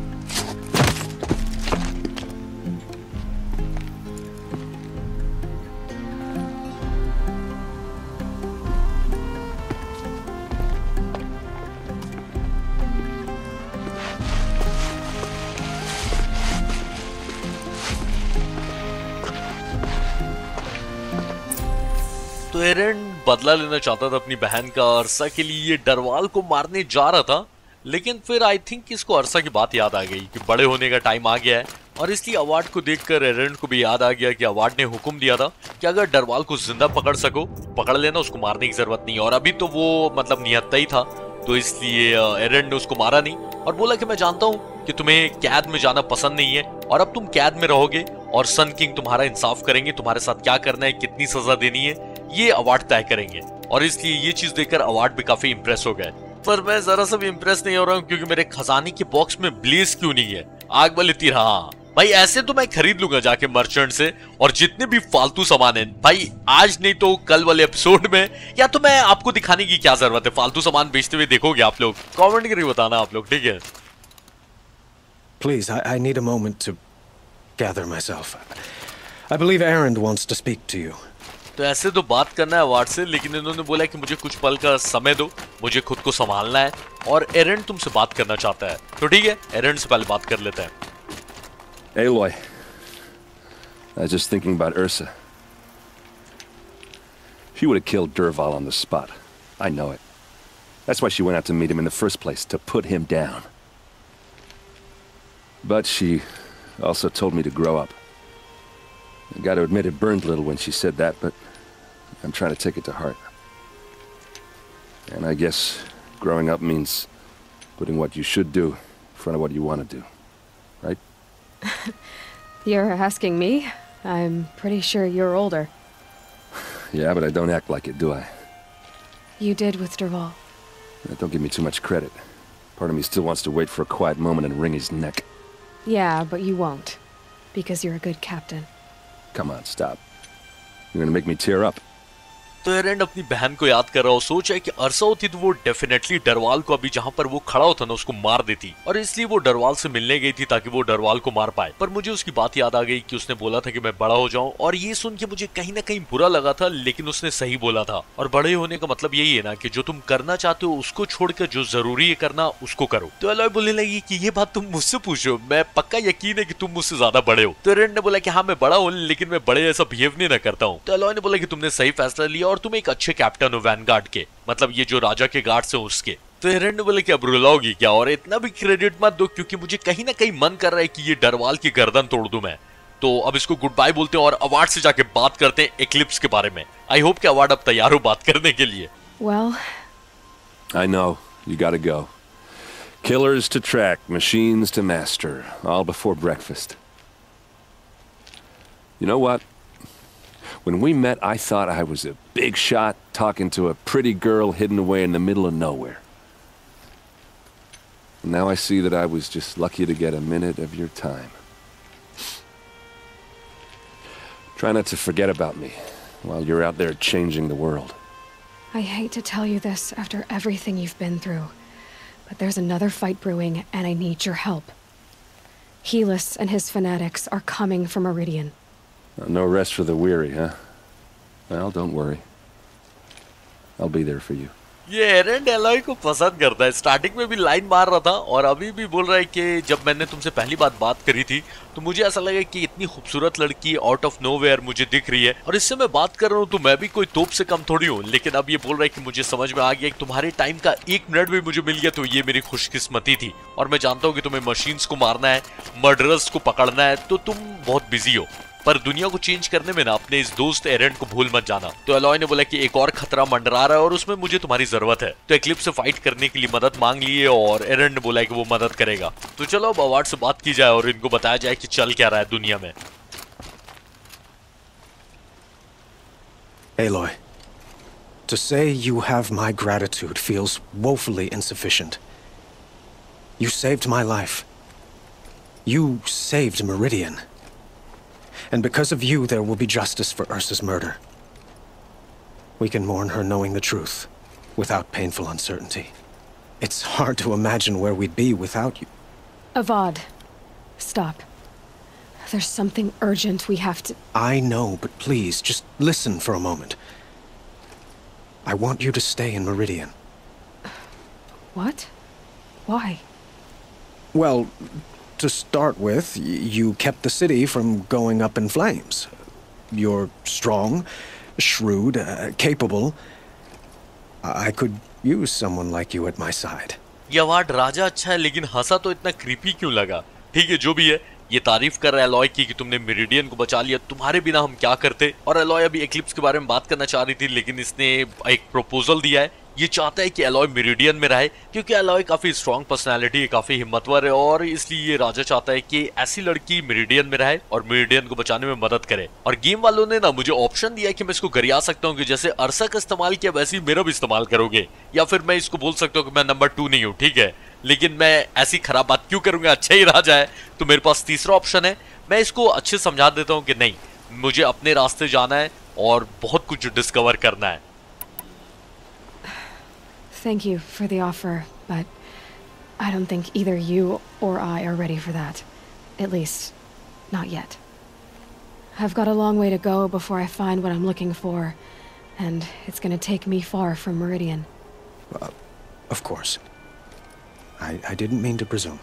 [SPEAKER 1] तो एरन बदला लेना चाहता था अपनी बहन का अर्सा के लिए, ये डरवाल को मारने जा रहा था। लेकिन फिर आई थिंक इसको अर्सा की बात याद आ गई कि बड़े होने का टाइम आ गया है, और इसलिए अवार्ड को देखकर एरन को भी याद आ गया कि अवार्ड ने हुक्म दिया था कि अगर डरवाल को जिंदा पकड़ सको पकड़ लेना, उसको मारने की जरूरत नहीं। और अभी तो वो मतलब निहत्ता ही था, तो इसलिए एरन ने उसको मारा नहीं और बोला कि मैं जानता हूँ कि तुम्हें कैद में जाना पसंद नहीं है, और अब तुम कैद में रहोगे और सन किंग तुम्हारा इंसाफ करेंगे, तुम्हारे साथ क्या करना है, कितनी सजा देनी है, ये अवार्ड तय करेंगे। और इसलिए ये चीज देखकर अवार्ड भी काफी इंप्रेस हो गए। पर मैं जरा सा भी इंप्रेस नहीं हो रहा हूँ, क्योंकि मेरे खजाने के बॉक्स में ब्लेज क्यों नहीं है, आग वाले तीर। हाँ भाई, ऐसे तो मैं खरीद लूंगा जाके मर्चेंट से, और जितने भी फालतू सामान है भाई, आज नहीं तो कल वाले एपिसोड में, या तो मैं आपको दिखाने की क्या जरूरत है, फालतू सामान बेचते हुए देखोगे आप लोग। कमेंट करके बताना आप लोग, ठीक है?
[SPEAKER 5] Please, I, I need a moment to gather myself. I believe Eren wants to speak to you.
[SPEAKER 1] तो ऐसे तो बात करना है अवार्ड से, लेकिन इन्होंने बोला कि मुझे कुछ पल का समय दो, मुझे खुद को संभालना है, और एरन तुमसे बात करना चाहता है। तो ठीक है, एरन से पहले बात कर लेते हैं।
[SPEAKER 2] Aloy, I was just thinking about Ursa. She would have killed Dervahl on the spot. I know it. That's why she went out to meet him in the first place, to put him down. But she also told me to grow up. I gotta admit it burned a little when she said that, but I'm trying to take it to heart. And I guess growing up means putting what you should do in front of what you want to do, right?
[SPEAKER 4] You're asking me? I'm pretty sure you're older.
[SPEAKER 2] Yeah, but I don't act like it, do I?
[SPEAKER 4] You did with Dervahl.
[SPEAKER 2] Don't give me too much credit. Part of me still wants to wait for a quiet moment and wring his neck.
[SPEAKER 4] Yeah, but you won't. Because you're a good captain.
[SPEAKER 2] Come on, stop. You're gonna make me tear up.
[SPEAKER 1] तो एरन अपनी बहन को याद कर रहा हो, सोच है कि अर्सा होती तो वो डेफिनेटली डरवाल को अभी जहां पर वो खड़ा होता ना उसको मार देती, और इसलिए वो डरवाल से मिलने गई थी ताकि वो डरवाल को मार पाए। पर मुझे उसकी बात याद आ गई कि उसने बोला था कि मैं बड़ा हो जाऊं, और ये सुन के मुझे कहीं ना कहीं बुरा लगा था, लेकिन उसने सही बोला था। और बड़े होने का मतलब यही है ना कि जो तुम करना चाहते हो उसको छोड़कर जो जरूरी है करना उसको करो। तो एलॉय बोलने लगी कि ये बात तुम मुझसे पूछो, मैं पक्का यकीन है कि तुम मुझसे ज्यादा बड़े हो। तो एरन ने बोला कि हाँ मैं बड़ा हूँ, लेकिन मैं बड़े ऐसा बिहेव नहीं ना करता हूँ। तो एलॉय ने बोला कि तुमने सही फैसला लिया और तुम एक अच्छे कैप्टन हो वैनगार्ड के, मतलब ये जो राजा के गार्ड्स हैं उसके। तो एरन ने बोला कि अब रुलाओगी क्या, और इतना भी क्रेडिट मत दो, क्योंकि मुझे कहीं ना कहीं मन कर रहा है कि ये डरवाल की गर्दन तोड़ दूं मैं। तो अब इसको गुड बाय बोलते हैं और अवार्ड से जाके बात करते हैं एक्लिप्स के बारे में। आई होप कि अवार्ड अब तैयार हो बात करने के लिए।
[SPEAKER 4] Well,
[SPEAKER 2] I know, you gotta go. Killers to track, machines to master, all before breakfast. You know what? When we met, I thought I was a big shot talking to a pretty girl hidden away in the middle of nowhere. And now I see that I was just lucky to get a minute of your time. Try not to forget about me while you're out there changing the world.
[SPEAKER 4] I hate to tell you this after everything you've been through, but there's another fight brewing, and I need your help. Helis and his fanatics are coming for Meridian.
[SPEAKER 2] No rest for the weary, huh? Well, don't worry. I'll be there for you.
[SPEAKER 1] ये Erend Aloy को पसंद करता है। Starting में भी line मार रहा था और अभी भी बोल रहा है कि जब मैंने तुमसे पहली बात बात करी थी तो मुझे ऐसा लगा कि इतनी खूबसूरत लड़की आउट ऑफ नोवेयर मुझे दिख रही है और इससे मैं बात कर रहा हूँ तो मैं भी कोई तोप से कम थोड़ी हूँ। लेकिन अब ये बोल रहा है कि मुझे समझ में आ गया कि तुम्हारे टाइम का एक मिनट भी मुझे मिल गया तो ये मेरी खुशकिस्मती थी। और मैं जानता हूँ कि तुम्हें मशीन्स को मारना है, मर्डरर्स को पकड़ना है, तो तुम बहुत बिजी हो, पर दुनिया को चेंज करने में ना अपने इस दोस्त एरेंड को भूल मत जाना। तो एलॉय ने बोला कि एक और खतरा मंडरा रहा है और उसमें मुझे तुम्हारी जरूरत है। तो एक्लिप्स से फाइट करने के लिए मदद मांग ली है और एरेंड ने बोला कि वो मदद करेगा। तो चलो अब अवार्ड से बात की जाए और इनको बताया जाए कि चल क्या रहा है दुनिया में।
[SPEAKER 5] Aloy, to say you have my gratitude feels woefully insufficient. You saved my life. You saved Meridian. And because of you, there will be justice for Ursa's murder. We can mourn her knowing the truth, without painful uncertainty. It's hard to imagine where we'd be without you.
[SPEAKER 4] Avad, stop. There's something urgent we have to...
[SPEAKER 5] I know, but please, just listen for a moment. I want you to stay in Meridian.
[SPEAKER 4] What? Why?
[SPEAKER 5] Well, to start with, y you kept the city from going up in flames. You're strong, shrewd, uh, capable. I, I could use someone like you at my side.
[SPEAKER 1] ये Avad राजा अच्छा है, लेकिन हंसा तो इतना creepy क्यों लगा? ठीक है, जो भी है, ये तारीफ कर रहा है एलॉय की कि तुमने मेरिडियन को बचा लिया, तुम्हारे बिना हम क्या करते। और एलॉय अभी एक्लिप्स के बारे में बात करना चाह रही थी, लेकिन इसने एक प्रपोजल दिया है। ये चाहता है कि एलॉय मेरिडियन में रहे, क्योंकि एलॉय काफी स्ट्रॉन्ग पर्सनालिटी है, काफी हिम्मतवर है, और इसलिए ये राजा चाहता है कि ऐसी लड़की मेरिडियन में रहे और मेरिडियन को बचाने में मदद करे। और गेम वालों ने ना मुझे ऑप्शन दिया कि मैं इसको गरिया सकता हूँ कि जैसे अरसा का इस्तेमाल किया वैसे ही मेरा भी इस्तेमाल करोगे, या फिर मैं इसको बोल सकता हूँ कि मैं नंबर टू नहीं हूँ, ठीक है, लेकिन मैं ऐसी खराब बात क्यों करूंगा, अच्छा ही राजा है। तो मेरे पास तीसरा ऑप्शन है, मैं इसको अच्छे समझा देता हूँ कि नहीं, मुझे अपने रास्ते जाना है और बहुत कुछ डिस्कवर करना है।
[SPEAKER 4] Thank you for the offer, but I don't think either you or I are ready for that. At least, not yet. I've got a long way to go before I find what I'm looking for, and it's gonna take me far from Meridian.
[SPEAKER 5] Uh, of course. I, I didn't mean to presume.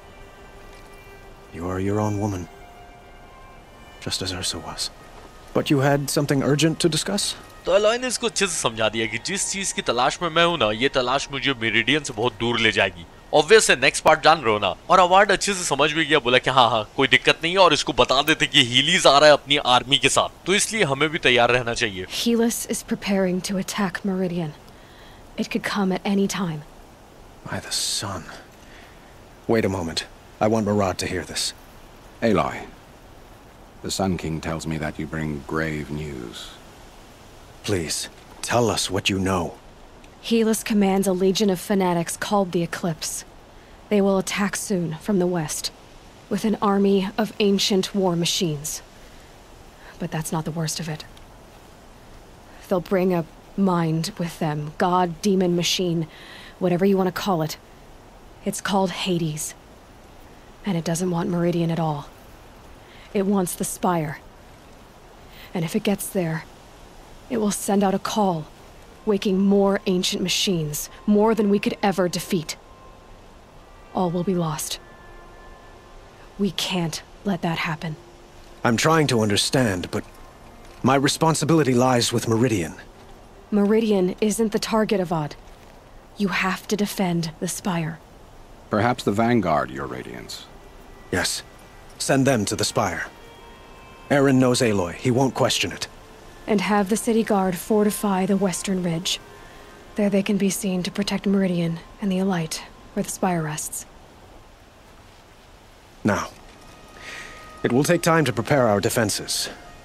[SPEAKER 5] You are your own woman, just as Ursa was. But you had something urgent to discuss?
[SPEAKER 1] तो Aloy ने इसको अच्छे से समझा दिया कि जिस चीज की तलाश में मैं हूं ना, ये तलाश मुझे मेरिडियन से बहुत दूर ले जाएगी। ऑब्वियस है, नेक्स्ट पार्ट जान रहे हो ना। और अवार्ड अच्छे से समझ भी गया, बोला कि हाँ हाँ कोई दिक्कत नहीं है, और इसको बता देते कि हीलिस आ रहा है अपनी आर्मी के साथ, तो इसलिए हमें भी तैयार रहना चाहिए।
[SPEAKER 4] Helis is preparing to attack Meridian. It could come at any time.
[SPEAKER 5] By the sun. Wait a moment. I want Murad to hear this.
[SPEAKER 6] Aloy, the Sun King tells me that you bring grave news.
[SPEAKER 5] Please, tell us what you know.
[SPEAKER 4] Helis commands a legion of fanatics called the Eclipse. They will attack soon from the west, with an army of ancient war machines. But that's not the worst of it. They'll bring a mind with them, god, demon, machine, whatever you want to call it. It's called Hades. And it doesn't want Meridian at all. It wants the Spire. And if it gets there, it will send out a call, waking more ancient machines, more than we could ever defeat. All will be lost. We can't let that happen.
[SPEAKER 5] I'm trying to understand, but my responsibility lies with Meridian.
[SPEAKER 4] Meridian isn't the target, Avad. You have to defend the Spire.
[SPEAKER 6] Perhaps the Vanguard, Your Radiance.
[SPEAKER 5] Yes. Send them to the Spire. Eren knows Aloy. He won't question it.
[SPEAKER 4] And have the city guard fortify the western ridge. There they can be seen to protect Meridian and the Elite, where the Spire rests.
[SPEAKER 5] Now, it will take time to prepare our defenses,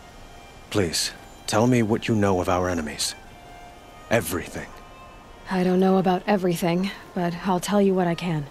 [SPEAKER 5] Please, tell me what you know of our enemies. Everything.
[SPEAKER 4] I don't know about everything, but I'll tell you what I can.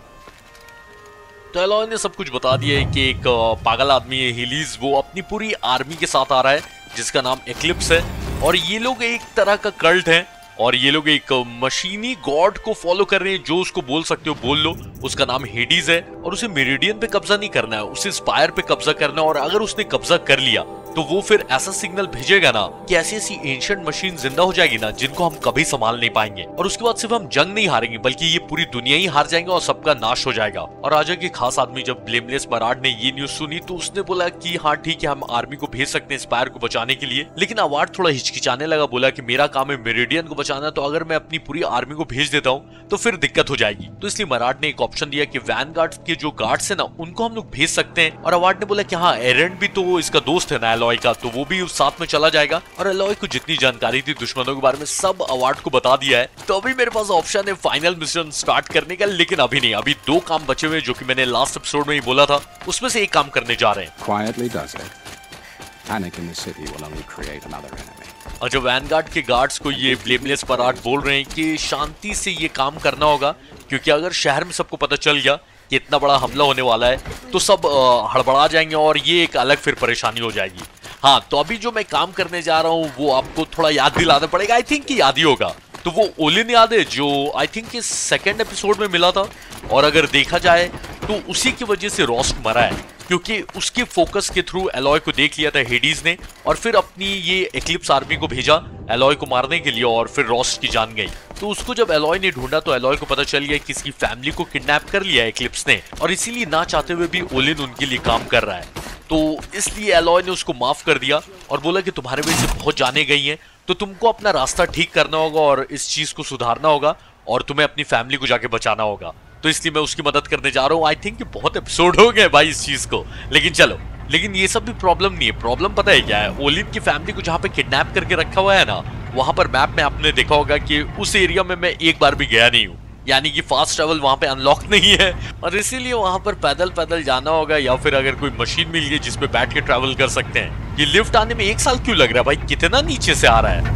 [SPEAKER 1] तो Aloy ने सब कुछ बता दिया है कि एक पागल आदमी है हीलीज, वो अपनी पूरी आर्मी के साथ आ रहा है जिसका नाम एक्लिप्स है, और ये लोग एक तरह का कल्ट है, और ये लोग एक मशीनी गॉड को फॉलो कर रहे हैं, जो उसको बोल सकते हो बोल लो, उसका नाम हेडीज है, और उसे मेरिडियन पे कब्जा नहीं करना है, उसे स्पायर पे कब्जा करना है, और अगर उसने कब्जा कर लिया तो वो फिर ऐसा सिग्नल भेजेगा ना कि ऐसी ऐसी एंशिएंट मशीन जिंदा हो जाएगी ना जिनको हम कभी संभाल नहीं पाएंगे, और उसके बाद सिर्फ हम जंग नहीं हारेंगे बल्कि ये पूरी दुनिया ही हार जाएंगे और सबका नाश हो जाएगा। और राजा के खास आदमी जब ब्लेमलेस मराठ ने ये न्यूज सुनी तो उसने बोला कि हाँ ठीक है, हम आर्मी को भेज सकते हैं स्पायर को बचाने के लिए, लेकिन अवार्ड थोड़ा हिचकिचाने लगा, बोला कि मेरा काम है मेरिडियन को बचाना, तो अगर मैं अपनी पूरी आर्मी को भेज देता हूँ तो फिर दिक्कत हो जाएगी। तो इसलिए मराठ ने एक ऑप्शन दिया कि वैनगार्ड के जो गार्ड्स है ना उनको हम लोग भेज सकते हैं, और अवार्ड ने बोला कि हाँ एरेंड भी तो इसका दोस्त है ना एलॉय का, तो वो भी उस साथ में चला जाएगा, और एलॉय को जितनी जानकारी थी दुश्मनों के बारे में सब अवार्ड को बता दिया है। तो अभी मेरे पास ऑप्शन है फाइनल मिशन स्टार्ट करने का, लेकिन अभी नहीं, अभी दो काम बचे हुए जो कि मैंने लास्ट एपिसोड में ही बोला था, उसमें से एक काम करने जा रहे हैं।
[SPEAKER 6] Quietly does it. Panic in the city will only create another enemy.
[SPEAKER 1] और जब वैनगार्ड के गार्ड्स को ये ब्लेमलेस मराठ बोल रहे हैं कि शांति से ये काम करना होगा, क्योंकि अगर शहर में सबको पता चल गया कि इतना बड़ा हमला होने वाला है तो सब हड़बड़ा जाएंगे और ये एक अलग फिर परेशानी हो जाएगी। हाँ, तो अभी जो मैं काम करने जा रहा हूँ वो आपको थोड़ा याद दिलाना पड़ेगा, आई थिंक कि याद ही होगा। तो वो ओलिन याद है जो आई थिंक इस सेकेंड एपिसोड में मिला था, और अगर देखा जाए तो उसी की वजह से रॉस्ट मरा है, क्योंकि उसके फोकस के थ्रू एलॉय को देख लिया था हेडीज ने, और फिर अपनी ये एक्लिप्स आर्मी को भेजा एलॉय को मारने के लिए, और फिर रॉस्ट की जान गई। तो उसको जब एलॉय ने ढूंढा तो एलॉय को पता चल गया कि इसकी फैमिली को किडनैप कर लिया एक्लिप्स ने, और इसीलिए ना चाहते हुए भी ओलिन उनके लिए काम कर रहा है। तो इसलिए एलॉय ने उसको माफ कर दिया और बोला कि तुम्हारे वजह से बहुत जाने गई हैं, तो तुमको अपना रास्ता ठीक करना होगा और इस चीज को सुधारना होगा, और तुम्हें अपनी फैमिली को जाके बचाना होगा। तो इसलिए मैं उसकी मदद करने जा रहा हूँ। आई थिंक कि बहुत एपिसोड हो गए भाई इस चीज को, लेकिन चलो, लेकिन ये सब भी प्रॉब्लम नहीं है। प्रॉब्लम पता है क्या है? ओलिन की फैमिली को जहाँ पे किडनैप करके रखा हुआ है ना, वहां पर मैप में आपने देखा होगा कि उस एरिया में मैं एक बार भी गया नहीं हूँ, यानी कि फास्ट ट्रैवल वहां पे अनलॉक नहीं है, और इसीलिए वहां पर पैदल पैदल जाना होगा, या फिर अगर कोई मशीन मिल गई जिसपे बैठ के ट्रैवल कर सकते हैं। ये लिफ्ट आने में एक साल क्यों लग रहा है भाई? कितना नीचे से आ रहा है।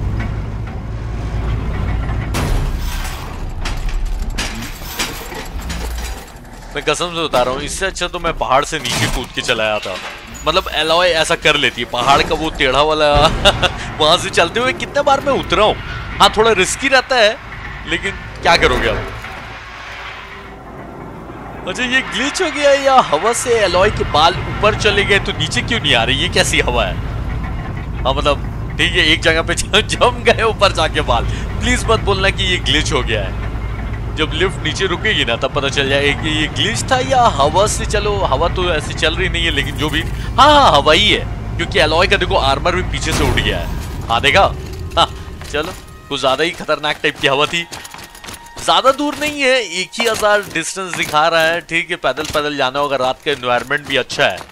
[SPEAKER 1] मैं कसम से बता रहा हूँ, इससे अच्छा तो मैं पहाड़ से नीचे कूद के चला आया था। मतलब एलॉय ऐसा कर लेती है, पहाड़ का वो टेढ़ा वाला वहां से चलते हुए कितने बार मैं उतरा हूँ। हाँ, थोड़ा रिस्की रहता है, लेकिन क्या करोगे आप। अच्छा, ये ग्लिच हो गया या हवा से एलॉय के बाल ऊपर चले गए तो नीचे क्यों नहीं आ रही? ये कैसी हवा है? हाँ मतलब ठीक है, एक जगह पे जम गए ऊपर जाके बाल। प्लीज मत बोलना कि ये ग्लिच हो गया है। जब लिफ्ट नीचे रुकेगी ना तब पता चल जाएगा कि ये ग्लिच था या हवा से। चलो, हवा तो ऐसी चल रही नहीं है, लेकिन जो भी, हाँ हाँ हवा ही है, क्योंकि एलॉय का देखो आर्मर भी पीछे से उड़ गया है। हाँ देखा? हाँ चलो, कुछ ज्यादा ही खतरनाक टाइप की हवा थी। ज्यादा दूर नहीं है, एक ही हजार डिस्टेंस दिखा रहा है। ठीक है, पैदल पैदल जाना होगा, रात का एनवायरनमेंट भी अच्छा है।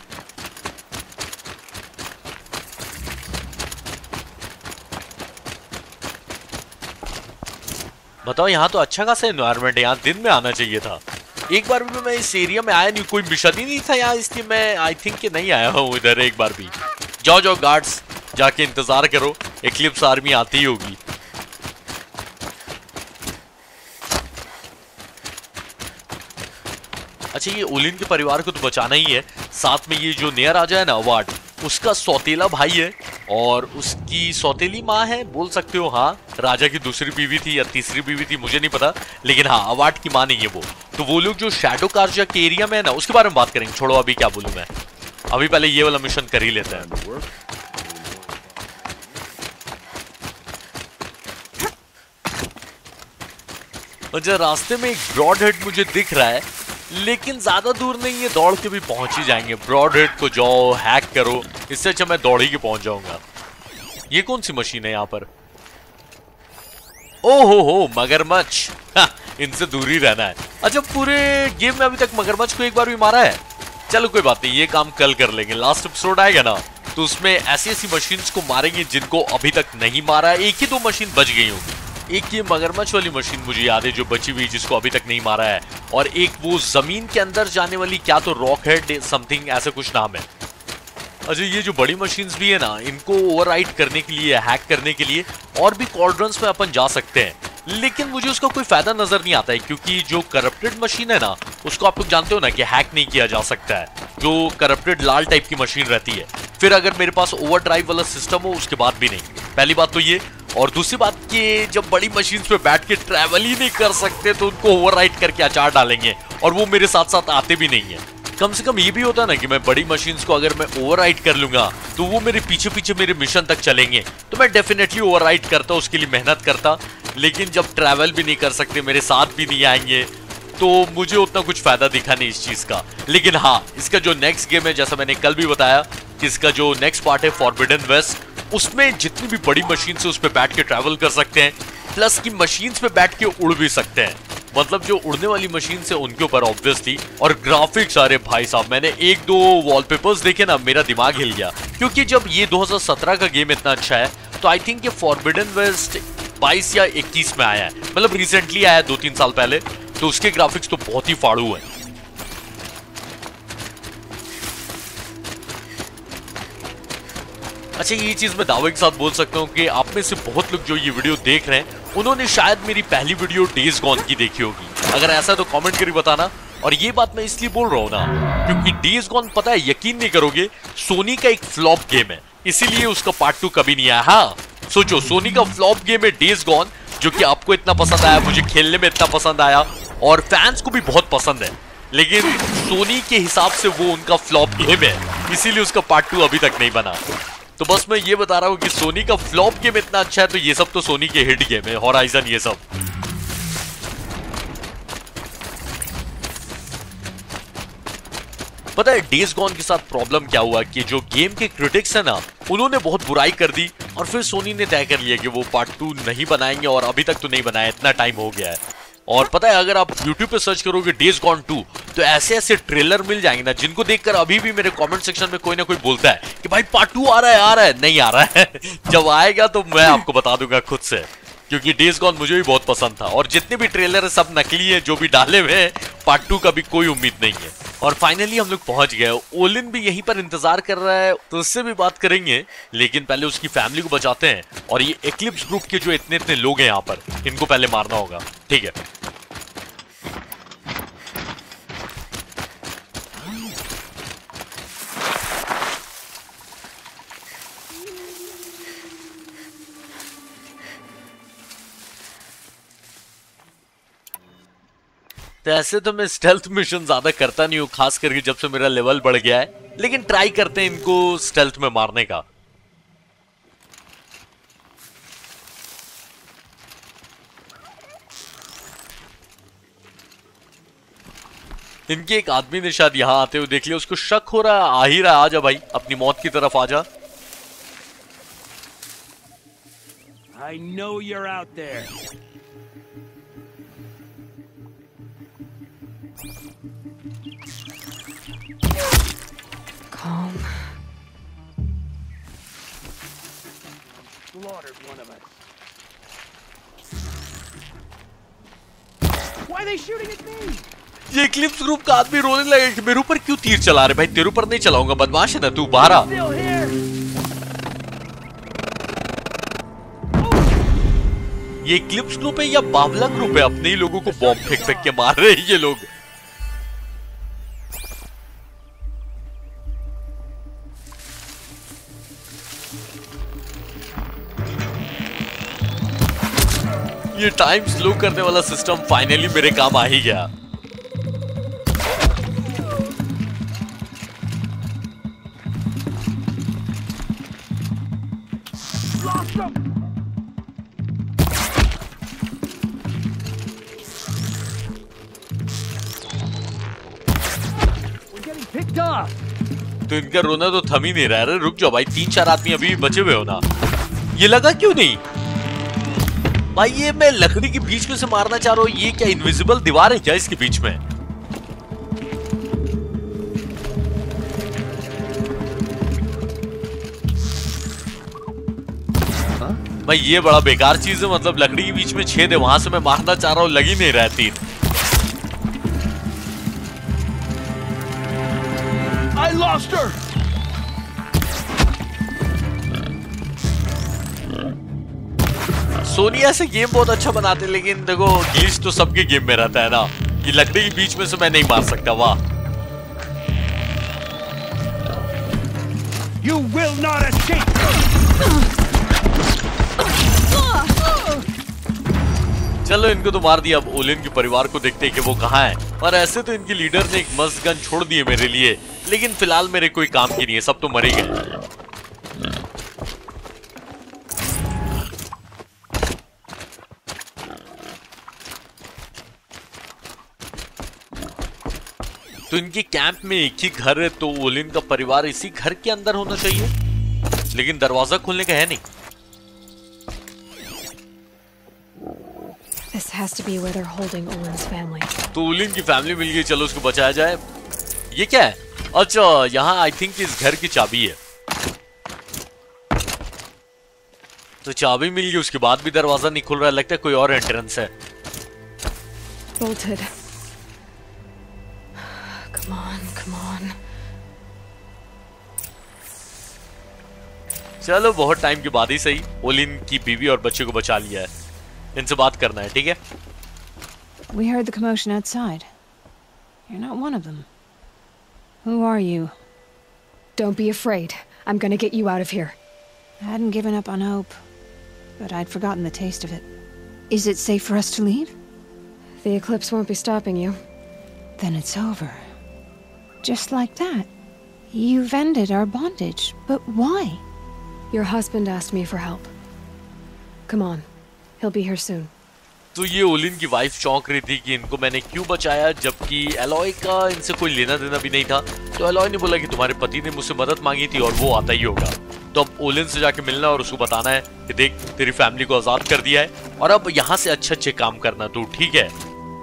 [SPEAKER 1] बताओ, यहाँ तो अच्छा खासा एनवायरनमेंट है, यहाँ दिन में आना चाहिए था। एक बार भी मैं इस एरिया में आया नहीं, कोई मिशन ही नहीं था यहाँ, इसलिए मैं आई थिंक कि नहीं आया हूँ इधर एक बार भी। जाओ जाओ गार्ड्स, जाके इंतजार करो, एक्लिप्स आर्मी आती ही होगी। अच्छा, ये ओलिन के परिवार को तो बचाना ही है, साथ में ये जो नया राजा है ना अवार्ड, उसका सौतेला भाई है, और उसकी सौतेली माँ है बोल सकते हो। हाँ, राजा की दूसरी बीवी थी या तीसरी बीवी थी, मुझे नहीं पता, लेकिन हाँ अवार्ड की माँ नहीं है वो। तो वो लोग जो शैडो कार्जा के एरिया में है ना, उसके बारे में बात करेंगे। छोड़ो, अभी क्या बोलूं मैं, अभी पहले ये वाला मिशन कर ही लेते हैं। अच्छा, रास्ते में एक ब्रॉड हेड मुझे दिख रहा है, लेकिन ज्यादा दूर नहीं है, दौड़ के भी पहुंच ही जाएंगे। ब्रॉड हेड को जाओ, हैक करो, इससे अच्छा मैं दौड़ ही के पहुंच जाऊंगा। ये कौन सी मशीन है यहाँ पर? ओ हो हो, मगरमच्छ। इनसे दूर ही रहना है। अच्छा, पूरे गेम में अभी तक मगरमच्छ को एक बार भी मारा है? चलो कोई बात नहीं, ये काम कल कर लेंगे। लास्ट एपिसोड आएगा ना, तो उसमें ऐसी ऐसी मशीन्स को मारेंगे जिनको अभी तक नहीं मारा। एक ही दो मशीन बच गई होगी। एक ये मगरमच्छ वाली मशीन मुझे याद है जो बची हुई, जिसको अभी तक नहीं मारा है, और एक वो जमीन के अंदर जाने वाली, क्या तो रॉक हेड समथिंग ऐसा कुछ नाम है। अच्छा, ये जो बड़ी मशीन्स भी है ना, इनको ओवरराइड करने के लिए, हैक करने के लिए और भी कॉर्ड्रंस में अपन जा सकते हैं, लेकिन मुझे उसका कोई फायदा नजर नहीं आता है, क्योंकि जो करप्टेड मशीन है ना, उसको आप लोग जानते हो ना कि हैक नहीं किया जा सकता है। जो करप्टेड लाल टाइप की मशीन रहती है, फिर अगर मेरे पास ओवरड्राइव वाला सिस्टम हो, उसके बाद भी नहीं। पहली बात तो ये, और दूसरी बात कि जब बड़ी मशीन्स पे बैठ के ट्रैवल ही नहीं कर सकते तो उनको ओवरराइड करके अचार डालेंगे, और वो मेरे साथ साथ आते भी नहीं है। कम से कम ये भी होता है ना कि मैं बड़ी मशीन्स को अगर मैं ओवरराइड कर लूंगा तो वो मेरे पीछे पीछे मेरे मिशन तक चलेंगे, तो मैं डेफिनेटली ओवरराइड करता, उसके लिए मेहनत करता। लेकिन जब ट्रैवल भी नहीं कर सकते, मेरे साथ भी नहीं आएंगे, तो मुझे उतना कुछ फायदा दिखा नहीं इस चीज का। लेकिन हाँ, इसका जो नेक्स्ट गेम है, जैसा मैंने कल भी बताया कि इसका जो नेक्स्ट पार्ट है फॉरबिडन वेस्ट, उसमें जितनी भी बड़ी मशीन से उस पर बैठ के ट्रैवल कर सकते हैं, प्लस की मशीन्स पे बैठ के उड़ भी सकते हैं। मतलब जो उड़ने वाली मशीन से उनके ऊपर ऑब्वियसली, और ग्राफिक्स, अरे भाई साहब, मैंने एक दो वॉलपेपर्स देखे ना, मेरा दिमाग हिल गया। क्योंकि जब ये दो हज़ार सत्रह का गेम इतना अच्छा है, तो आई थिंक ये फॉरबिडन वेस्ट बाईस या इक्कीस में आया है, मतलब रिसेंटली आया है, दो तीन साल पहले, तो उसके ग्राफिक्स तो बहुत ही फाड़ू है। अच्छा, ये चीज मैं दावे के साथ बोल सकता हूँ कि आप में से बहुत लोग जो ये वीडियो देख रहे हैं, उन्होंने शायद मेरी पहली वीडियो डेज गॉन की देखी होगी। अगर ऐसा है तो कमेंट करके बताना। और ये बात मैं इसलिए बोल रहा हूँ ना, क्योंकि डेज गॉन, पता है, यकीन नहीं करोगे, सोनी का एक फ्लॉप गेम है, इसीलिए उसका पार्ट टू कभी नहीं आया। हाँ, सोचो, सोनी का फ्लॉप गेम है डेज गॉन, जो कि आपको इतना पसंद आया, मुझे खेलने में इतना पसंद आया, और फैंस को भी बहुत पसंद है, लेकिन सोनी के हिसाब से वो उनका फ्लॉप गेम है, इसीलिए उसका पार्ट टू अभी तक नहीं बना। तो बस मैं ये बता रहा हूँ कि सोनी का फ्लॉप गेम इतना अच्छा है, तो ये सब तो सोनी के हिट गेम है, हॉराइजन, ये सब। पता है डेज गॉन के साथ प्रॉब्लम क्या हुआ कि जो गेम के क्रिटिक्स है ना, उन्होंने बहुत बुराई कर दी, और फिर सोनी ने तय कर लिया कि वो पार्ट टू नहीं बनाएंगे, और अभी तक तो नहीं बनाया, इतना टाइम हो गया है। और पता है, अगर आप YouTube पे सर्च करोगे डेज गॉन टू, तो ऐसे ऐसे ट्रेलर मिल जाएंगे ना, जिनको देखकर अभी भी मेरे कमेंट सेक्शन में कोई ना कोई बोलता है कि भाई पार्ट टू आ रहा है, आ रहा है। नहीं आ रहा है। जब आएगा तो मैं आपको बता दूंगा खुद से, क्योंकि डेज गॉन मुझे भी बहुत पसंद था, और जितने भी ट्रेलर है सब नकली है, जो भी डाले हुए हैं, पार्ट टू का भी कोई उम्मीद नहीं है। और फाइनली हम लोग पहुंच गए, ओलिन भी यहीं पर इंतजार कर रहा है, तो उससे भी बात करेंगे, लेकिन पहले उसकी फैमिली को बचाते हैं। और ये एक्लिप्स ग्रुप के जो इतने इतने लोग हैं यहाँ पर, इनको पहले मारना होगा, ठीक है। तो ऐसे तो मैं स्टेल्थ मिशन ज्यादा करता नहीं हूँ, खास करके जब से मेरा लेवल बढ़ गया है, लेकिन ट्राई करते हैं इनको स्टेल्थ में मारने का। इनके एक आदमी ने शायद यहाँ आते हुए देख लिया, उसको शक हो रहा है, आ ही रहा है, आजा भाई, अपनी मौत की तरफ आजा।
[SPEAKER 9] I know you're out there.
[SPEAKER 4] Calm.
[SPEAKER 9] Slaughtered one of us. Why are they shooting at me?
[SPEAKER 1] ये क्लिप्स ग्रुप का आदमी रोने लगे कि मेरे ऊपर क्यों तीर चला रहे। भाई तेरे ऊपर नहीं चलाऊंगा, बदमाश है ना तू, बाहर आ। ये क्लिप्स ग्रुप है या बावला ग्रुप है? अपने ही लोगों को बॉम्ब फेंक फेंक के मार रहे हैं ये लोग। ये टाइम स्लो करने वाला सिस्टम फाइनली मेरे काम आ ही गया। तो इनका रोना तो थम ही नहीं रहा है। रुक जाओ भाई, तीन चार आदमी अभी भी बचे हुए हो ना। ये लगा क्यों नहीं भाई? ये मैं लकड़ी के बीच में से मारना चाह रहा हूं। ये क्या इनविजिबल दीवार है क्या इसके बीच में? हा? भाई ये बड़ा बेकार चीज है। मतलब लकड़ी के बीच में छेद है, वहां से मैं मारना चाह रहा हूं, लग ही नहीं रहा तीर।
[SPEAKER 9] I lost her.
[SPEAKER 1] सोनिया से गेम बहुत अच्छा बनाते, लेकिन देखो ग्लिच तो सबके गेम में रहता है ना, ये लकड़ी के बीच में से मैं नहीं मार सकता। वाह
[SPEAKER 9] You will not escape.
[SPEAKER 1] चलो इनको तो मार दिया, अब ओलिन के परिवार को देखते हैं कि वो कहाँ है। और ऐसे तो इनके लीडर ने एक मस्त गन छोड़ दी है मेरे लिए, लेकिन फिलहाल मेरे कोई काम की नहीं है, सब तो मर ही गए। तो इनके कैंप में एक ही घर है, तो ओलिन का परिवार इसी घर के अंदर होना चाहिए, लेकिन दरवाजा खोलने का है नहीं।
[SPEAKER 4] This has to be where they're holding Olin's family.
[SPEAKER 1] तो ओलिन की फैमिली मिल गई, चलो उसको बचाया जाए। ये क्या है? अच्छा यहाँ आई थिंक इस घर की चाबी है, तो चाबी मिल गई, उसके बाद भी दरवाजा नहीं खुल रहा है, लगता है कोई और एंट्रेंस है।
[SPEAKER 4] Bolted. Come on, come on.
[SPEAKER 1] चलो बहुत टाइम के बाद ही सही ओलिन की बीवी और बच्चे को बचा लिया है, इनसे बात करना है, ठीक है?
[SPEAKER 10] We heard the commotion outside. You're not one of them. Who are you?
[SPEAKER 4] Don't be afraid. I'm gonna get you out of here.
[SPEAKER 10] I hadn't given up on hope, but I'd forgotten the taste of it. Is it safe for us to leave?
[SPEAKER 4] The eclipse won't be stopping you.
[SPEAKER 10] Then it's over. Just like that. You've ended our bondage, but why?
[SPEAKER 4] Your husband asked me for help. Come on. He'll be here soon.
[SPEAKER 1] तो ये Olin की wife चौंक रही थी कि इनको मैंने क्यों बचाया, जबकि एलॉय का इनसे कोई लेना देना भी नहीं था। तो एलॉय ने बोला कि तुम्हारे पति ने मुझसे मदद मांगी थी और वो आता ही होगा। तो अब ओलिन से जाके मिलना और उसको बताना है कि देख तेरी फैमिली को आजाद कर दिया है और अब यहाँ से अच्छे अच्छे काम करना तू, ठीक है?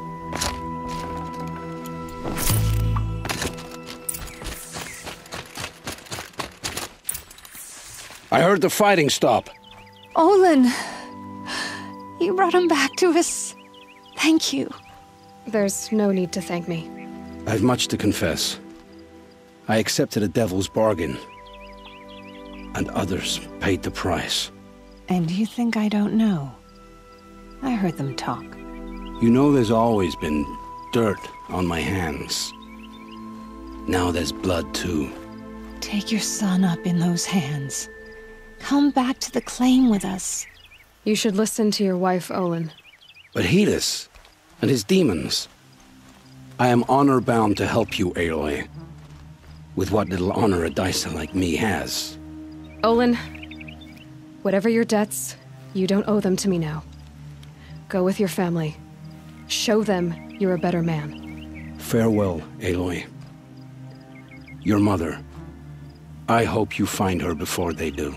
[SPEAKER 11] I heard the fighting stop.
[SPEAKER 10] Olin! You brought him back to us. Thank you.
[SPEAKER 4] There's no need to thank me.
[SPEAKER 11] I have much to confess. I accepted a devil's bargain. And others paid the price.
[SPEAKER 10] And you think I don't know? I heard them talk.
[SPEAKER 11] You know there's always been dirt on my hands. Now there's blood too.
[SPEAKER 10] Take your son up in those hands. Come back to the claim with us.
[SPEAKER 4] You should listen to your wife, Olin.
[SPEAKER 11] But Hedis and his demons. I am honor-bound to help you, Aloy. With what little honor a Dyson like me has.
[SPEAKER 4] Olin, whatever your debts, you don't owe them to me now. Go with your family. Show them you're a better man.
[SPEAKER 11] Farewell, Aloy. Your mother. I hope you find her before they do.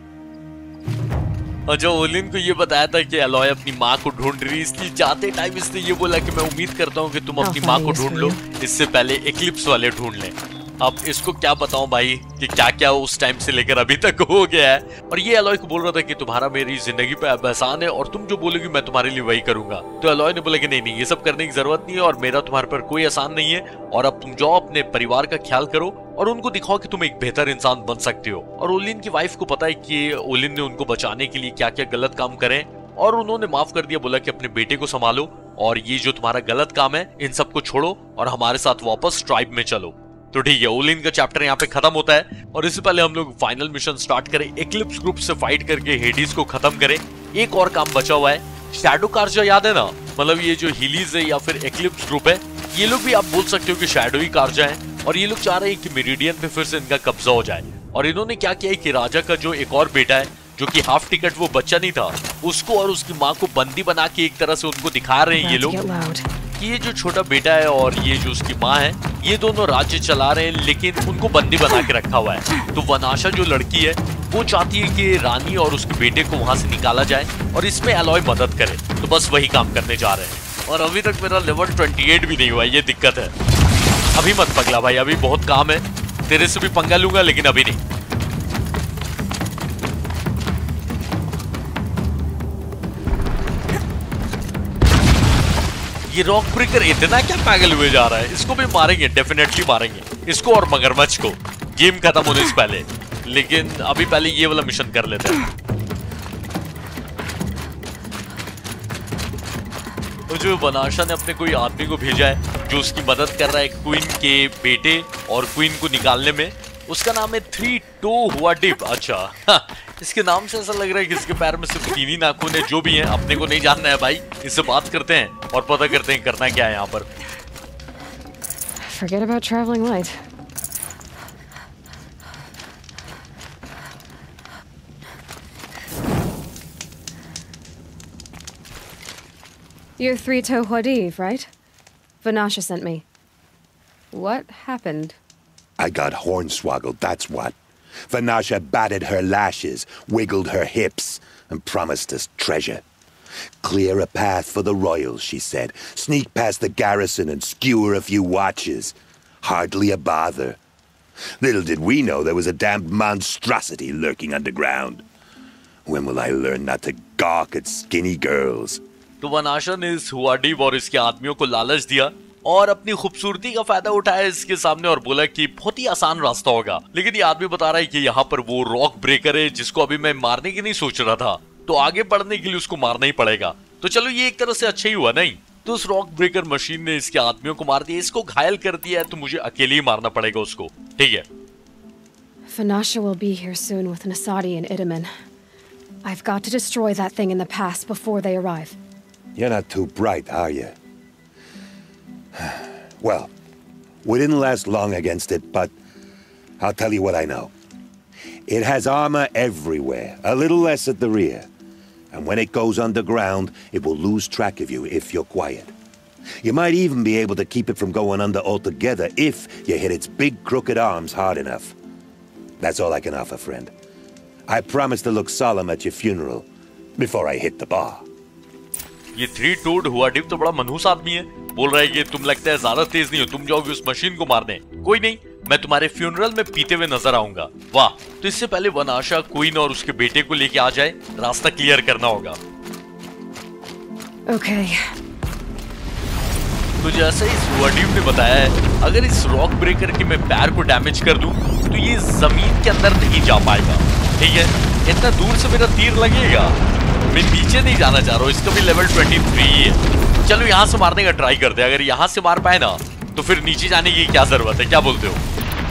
[SPEAKER 1] और जो Olin को ये बताया था कि alloy अपनी माँ को ढूंढ रही, इसलिए जाते टाइम इसने ये बोला कि मैं उम्मीद करता हूँ कि तुम अपनी माँ को ढूंढ लो, इससे पहले एक्लिप्स वाले ढूंढ लें। अब इसको क्या बताऊं भाई कि क्या क्या उस टाइम से लेकर अभी तक हो गया है। और ये एलॉय को बोल रहा था कि तुम्हारा मेरी जिंदगी पे अब एहसान है और तुम जो बोलोगी मैं तुम्हारे लिए वही करूंगा। तो एलॉय ने बोला कि नहीं नहीं ये सब करने की जरूरत नहीं है और मेरा तुम्हारे पर कोई एहसान नहीं है, और अब तुम जाओ अपने परिवार का ख्याल करो और उनको दिखाओ कि तुम एक बेहतर इंसान बन सकते हो। और ओलिन की वाइफ को पता है कि ओलिन ने उनको बचाने के लिए क्या क्या गलत काम करे और उन्होंने माफ कर दिया, बोला कि अपने बेटे को संभालो और ये जो तुम्हारा गलत काम है इन सबको छोड़ो और हमारे साथ वापस ट्राइब में चलो। तो ठीक है, ओलिन का चैप्टर यहाँ पे खत्म होता है और इससे पहले हम लोग फाइनल मिशन स्टार्ट करें, एक्लिप्स ग्रुप से फाइट करके हेडिस को खत्म करें। एक और काम बचा हुआ है, शैडो कार्जा याद है ना, मतलब ये जो हीलीज है या फिर एक्लिप्स ग्रुप है, ये लोग भी आप बोल सकते हो कि शैडो ही कार्जा है और ये लोग चाह रहे हैं कि मेरिडियन पे फिर से इनका कब्जा हो जाए। और इन्होंने क्या किया है कि राजा का जो एक और बेटा है जो कि हाफ टिकट वो बच्चा नहीं था, उसको और उसकी माँ को बंदी बना के एक तरह से उनको दिखा रहे हैं ये लोग कि ये जो छोटा बेटा है और ये जो उसकी माँ है ये दोनों राज्य चला रहे हैं, लेकिन उनको बंदी बना के रखा हुआ है। तो वनाशा जो लड़की है वो चाहती है कि रानी और उसके बेटे को वहां से निकाला जाए और इसमें एलॉय मदद करे, तो बस वही काम करने जा रहे हैं। और अभी तक मेरा लेवल अट्ठाईस भी नहीं हुआ, ये दिक्कत है। अभी मत पगला भाई, अभी बहुत काम है, तेरे से भी पंगा लूंगा लेकिन अभी नहीं। ये रॉक ब्रेकर इतना क्या पागल हुए जा रहा है, इसको भी मारेंगे, डेफिनेटली मारेंगे इसको और मगरमच्छ को गेम खत्म होने से पहले। लेकिन अभी पहले ये वाला मिशन कर लेते हैं। तो जो वनाशा ने अपने कोई आदमी को भेजा है जो उसकी मदद कर रहा है क्वीन के बेटे और क्वीन को निकालने में। उसका नाम है थ्री टो हुआ डिप। अच्छा हाँ, इसके नाम से ऐसा लग रहा है कि इसके पैर में सिर्फ तीन ही नाखून है। जो भी है अपने को नहीं जानना है भाई, इससे बात करते हैं और पता करते हैं करना क्या है यहाँ पर।
[SPEAKER 4] Forget about traveling light. You're Three Toe Huadiv, right? Vanasha sent me. What happened?
[SPEAKER 12] I got hornswoggled, that's what. Vanasha batted her lashes, wiggled her hips, and promised us treasure. Clear a path for the royals, she said. Sneak past the garrison and skewer a few watches. Hardly a bother. Little did we know there was a damned monstrosity lurking underground. When will I learn not to gawk at skinny girls?
[SPEAKER 1] तो वनाशा ने इस हुआडिव और इसके आदमियों को लालच दिया और अपनी खूबसूरती का फायदा उठाया इसके सामने और बोला कि बहुत ही आसान रास्ता होगा। लेकिन ये आदमी बता रहा है कि यहाँ पर वो रॉक ब्रेकर है जिसको अभी मैं मारने की नहीं सोच रहा था, तो आगे बढ़ने के लिए उसको मारना ही पड़ेगा। तो चलो ये एक तरह से अच्छा ही हुआ नहीं। तो उस रॉक ब्रेकर मशीन ने इसके आदमियों को मार दिया, इसको घायल कर दिया है, तो मुझे अकेले ही मारना पड़ेगा उसको। ठीक है।
[SPEAKER 4] Vanasha will be here soon with Nasadi and Idaman. I've got to destroy that thing in the past before they arrive.
[SPEAKER 12] You're not too bright, are you? Well, we didn't last long against it, but I'll tell you what I know. It has armor everywhere, a little less at the rear. And when it goes underground, it will lose track of you if you're quiet. You might even be able to keep it from going under altogether if you hit its big crooked arms hard enough. That's all I can offer, friend. I promise to look solemn at your funeral before I hit the bar.
[SPEAKER 1] ये थ्री टोड हुआडिव तो बड़ा मनहूस आदमी है। बोल रहा है कि तुम लगता है ज्यादा तेज नहीं हो, तुम जाओगे उस मशीन को मारने। कोई नहीं, मैं तुम्हारे फ्यूनरल में पीते हुए नजर आऊंगा। वाह, तो इससे पहले वनाशा क्वीन और उसके बेटे को लेके आ जाए, रास्ता क्लियर करना होगा।
[SPEAKER 4] Okay.
[SPEAKER 1] तो जैसे इस हुआडिव ने बताया है, अगर इस रॉक ब्रेकर के मैं पैर को डैमेज कर दूं, तो ये जमीन के अंदर नहीं जा पाएगा। ठीक है, इतना दूर से मेरा तीर लगेगा। मैं नीचे नहीं जाना चाह रहा हूँ, इसका भी लेवल तेईस ही है। चलो यहाँ से मारने का ट्राई करते हैं। अगर यहाँ से मार पाए ना तो फिर नीचे जाने की क्या जरूरत है, क्या बोलते हो?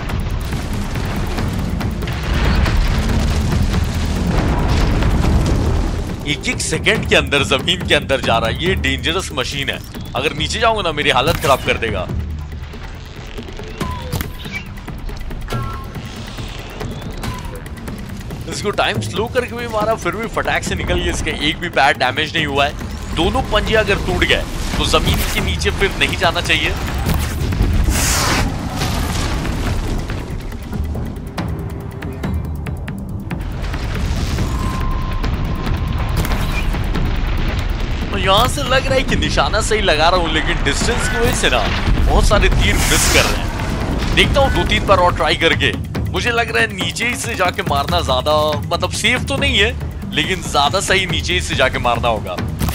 [SPEAKER 1] एक एक सेकंड के अंदर जमीन के अंदर जा रहा है। ये डेंजरस मशीन है, अगर नीचे जाऊंगा ना मेरी हालत खराब कर देगा। इसको टाइम स्लो करके भी मारा, फिर भी फटाक से निकल गया। इसका एक भी पैर डैमेज नहीं हुआ है। दोनों पंजे अगर टूट गए तो जमीन के नीचे फिर नहीं जाना चाहिए। तो यहां से लग रहा है कि निशाना सही लगा रहा हूं, लेकिन डिस्टेंस की वजह से ना बहुत सारे तीर मिस कर रहे हैं। देखता हूं दो तीन बार और ट्राई करके। मुझे लग रहा है नीचे ही से जाके मारना ज्यादा, मतलब सेफ तो नहीं है, लेकिन ज्यादा सही नीचे ही से जाके मारना होगा।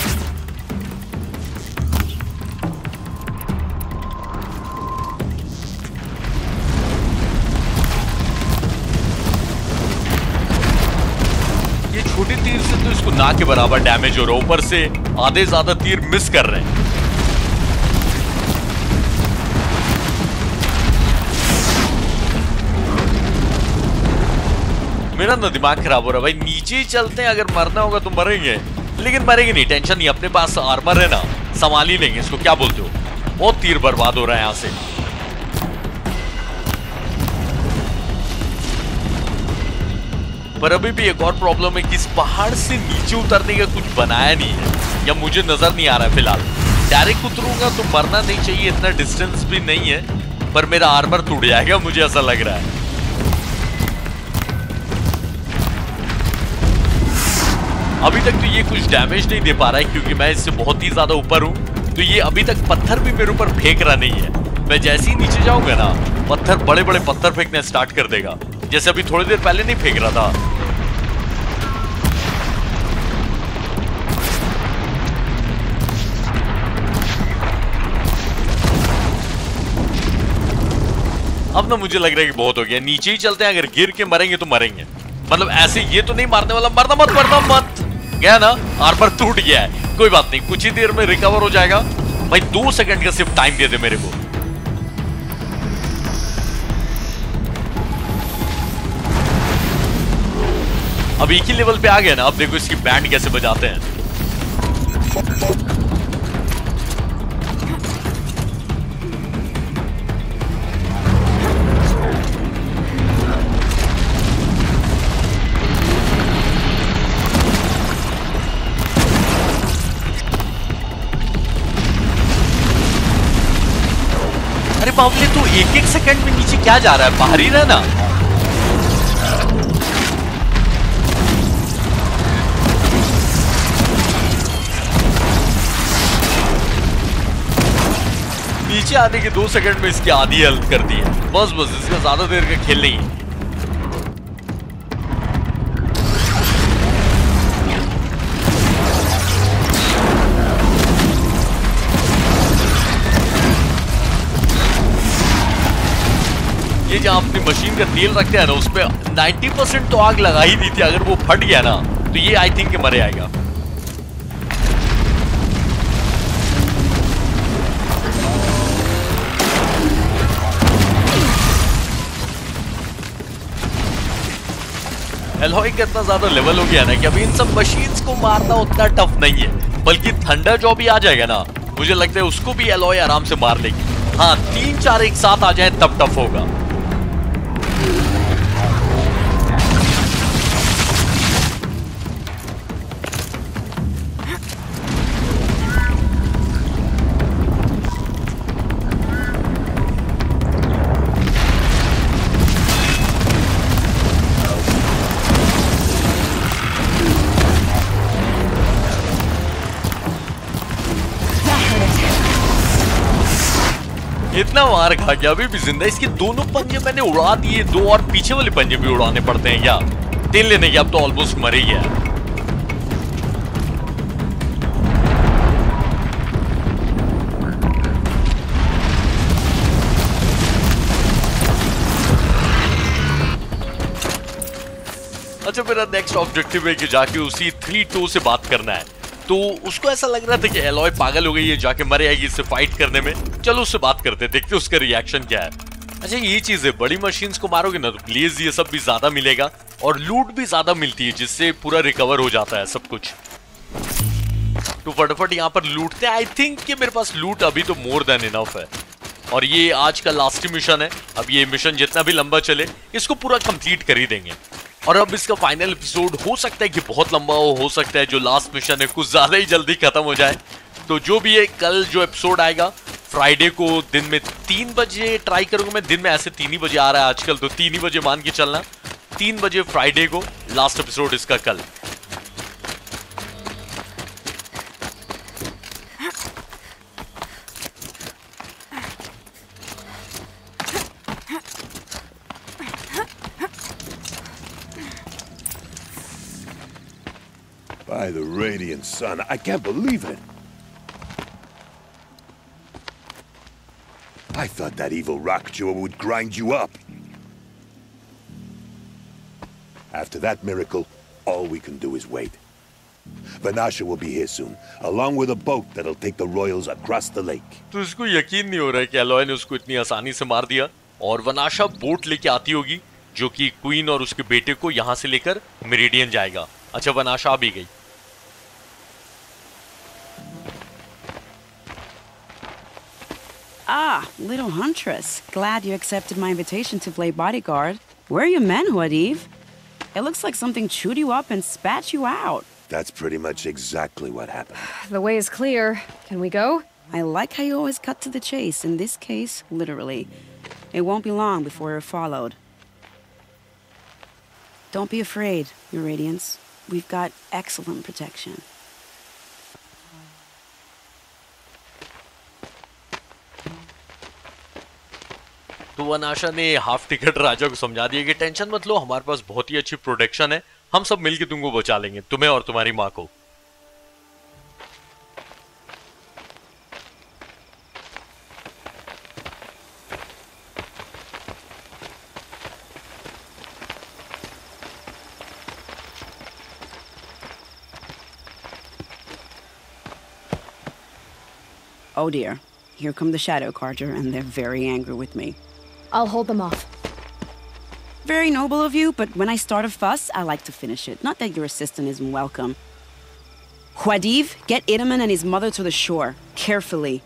[SPEAKER 1] ये छोटे तीर से तो इसको ना के बराबर डैमेज हो रहा है, ऊपर से आधे ज्यादा तीर मिस कर रहे हैं। मेरा ना दिमाग खराब हो रहा है भाई। नीचे ही चलते हैं, अगर मरना होगा तो मरेंगे, लेकिन मरेंगे नहीं, टेंशन नहीं। अपने पास आर्मर है ना, संभाल ही लेंगे इसको। क्या बोलते हो? बहुत तीर बर्बाद हो रहा है यहां से। पर अभी भी एक और प्रॉब्लम है कि इस पहाड़ से नीचे उतरने का कुछ बनाया नहीं है, या मुझे नजर नहीं आ रहा है फिलहाल। डायरेक्ट उतरूंगा तो मरना नहीं चाहिए, इतना डिस्टेंस भी नहीं है, पर मेरा आर्मर टूट जाएगा, मुझे ऐसा लग रहा है। अभी तक तो ये कुछ डैमेज नहीं दे पा रहा है क्योंकि मैं इससे बहुत ही ज्यादा ऊपर हूं। तो ये अभी तक पत्थर भी मेरे ऊपर फेंक रहा नहीं है। मैं जैसे ही नीचे जाऊंगा ना, पत्थर बड़े बड़े पत्थर फेंकना स्टार्ट कर देगा, जैसे अभी थोड़ी देर पहले नहीं फेंक रहा था। अब ना मुझे लग रहा है कि बहुत हो गया, नीचे ही चलते हैं। अगर गिर के मरेंगे तो मरेंगे, मतलब ऐसे ये तो नहीं मारने वाला। मरना मत, मरना मत। गया ना, आर्मर टूट गया है, कोई बात नहीं, कुछ ही देर में रिकवर हो जाएगा। भाई दो सेकंड का सिर्फ टाइम दे दे मेरे को। अब एक ही लेवल पे आ गया ना, अब देखो इसकी बैंड कैसे बजाते हैं। अरे बाबले तू एक एक सेकंड में नीचे क्या जा रहा है, बाहर ही रहना। नीचे आने के दो सेकंड में इसकी आधी हेल्प कर दी है, बस बस इसका ज्यादा देर का खेल नहीं है। ये जहां अपनी मशीन का तेल रखते हैं ना, उस पे नब्बे परसेंट तो आग लगा ही दी थी, अगर वो फट गया ना तो ये आई थिंक मरे आएगा। एलॉय का इतना ज्यादा लेवल हो गया ना कि अभी इन सब मशीन्स को मारना उतना टफ नहीं है, बल्कि थंडर जो भी आ जाएगा ना, मुझे लगता है उसको भी एलॉय आराम से मार लेगी। हाँ, तीन चार एक साथ आ जाए तब टफ होगा। इतना मार खा गया, अभी भी जिंदा। इसके दोनों पंजे मैंने उड़ा दिए, दो और पीछे वाले पंजे भी उड़ाने पड़ते हैं क्या? तेल लेने के अब तो ऑलमोस्ट मर ही गया। अच्छा, मेरा नेक्स्ट ऑब्जेक्टिव है कि जाके उसी थ्री टू से बात करना है। तो उसको ऐसा लग रहा था कि एलॉय पागल हो गई है, जाके मर आएगी इससे फाइट करने में। चलो उससे बात करते, देखते उसका रिएक्शन क्या है। अच्छा, ये चीज है, बड़ी मशीन्स को मारोगे ना तो ब्लेज ये सब भी ज्यादा मिलेगा और लूट भी ज्यादा मिलती है, जिससे पूरा रिकवर हो जाता है सब कुछ। तो फटाफट यहाँ पर लूटते हैं। आई थिंक कि मेरे पास लूट अभी तो मोर देन इनफ है, और ये आज का लास्ट मिशन है। अब ये मिशन जितना भी लंबा चले इसको पूरा कंप्लीट कर ही देंगे। और अब इसका फाइनल एपिसोड हो सकता है कि बहुत लंबा हो हो सकता है जो लास्ट मिशन है कुछ ज्यादा ही जल्दी खत्म हो जाए। तो जो भी है, कल जो एपिसोड आएगा फ्राइडे को दिन में तीन बजे ट्राई करूंगा मैं। दिन में ऐसे तीन ही बजे आ रहा है आजकल, तो तीन ही बजे मान के चलना। तीन बजे फ्राइडे को लास्ट एपिसोड इसका कल।
[SPEAKER 12] By the radiant sun, I can't believe it. I thought that evil rock jewel would grind you up. After that miracle, all we can do is wait. Vanasha will be here soon, along with a boat that'll take the royals across the lake.
[SPEAKER 1] तो इसको यकीन नहीं हो रहा है कि alloy ने उसको इतनी आसानी से मार दिया, और वनाशा बोट लेके आती होगी जो कि क्वीन और उसके बेटे को यहाँ से लेकर मेरिडियन जाएगा। अच्छा, वनाशा आ भी गई।
[SPEAKER 13] Ah, little huntress. Glad you accepted my invitation to play bodyguard. Where are your men, Huadiv? It looks like something chewed you up and spat you out.
[SPEAKER 12] That's pretty much exactly what happened.
[SPEAKER 4] The way is clear. Can we go?
[SPEAKER 13] I like how you always cut to the chase. In this case, literally. It won't be long before you're followed. Don't be afraid, Your Radiance. We've got excellent protection.
[SPEAKER 1] तो वनाशा ने half ticket राजा को समझा दिया कि tension मत लो, हमारे पास बहुत ही अच्छी प्रोटेक्शन है, हम सब मिलके तुमको बचा लेंगे, तुम्हें और तुम्हारी माँ को।
[SPEAKER 13] Oh dear. Here come the Shadow Carja, and they're very angry with me.
[SPEAKER 4] I'll hold them off.
[SPEAKER 13] Very noble of you, but when I start a fuss, I like to finish it. Not that your assistant isn't welcome. Huadiv, get Itaman and his mother to the shore. Carefully.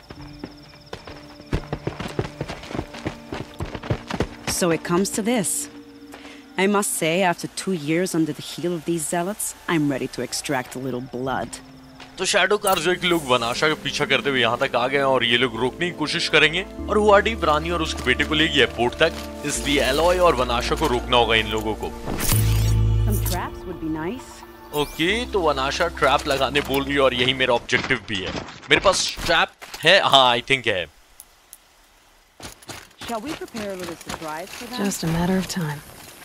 [SPEAKER 13] So it comes to this. I must say, after two years under the heel of these zealots, I'm ready to extract a little blood.
[SPEAKER 1] तो Shadow Carja के लोग वनाशा का पीछा करते हुए यहाँ तक आ गए और ये लोग रोकने की कोशिश करेंगे और हुआडिव रानी और उसके बेटे को ले गया पोर्ट तक, इसलिए एलॉय और वनाशा को रोकना होगा इन लोगों को।
[SPEAKER 13] Some traps would be nice.
[SPEAKER 1] Okay okay, तो वनाशा ट्रैप लगाने बोल रही है और यही मेरा ऑब्जेक्टिव भी है। मेरे पास ट्रैप है, हाँ आई थिंक है।
[SPEAKER 13] Shall we prepare a little surprise for them?
[SPEAKER 4] Just a matter of time.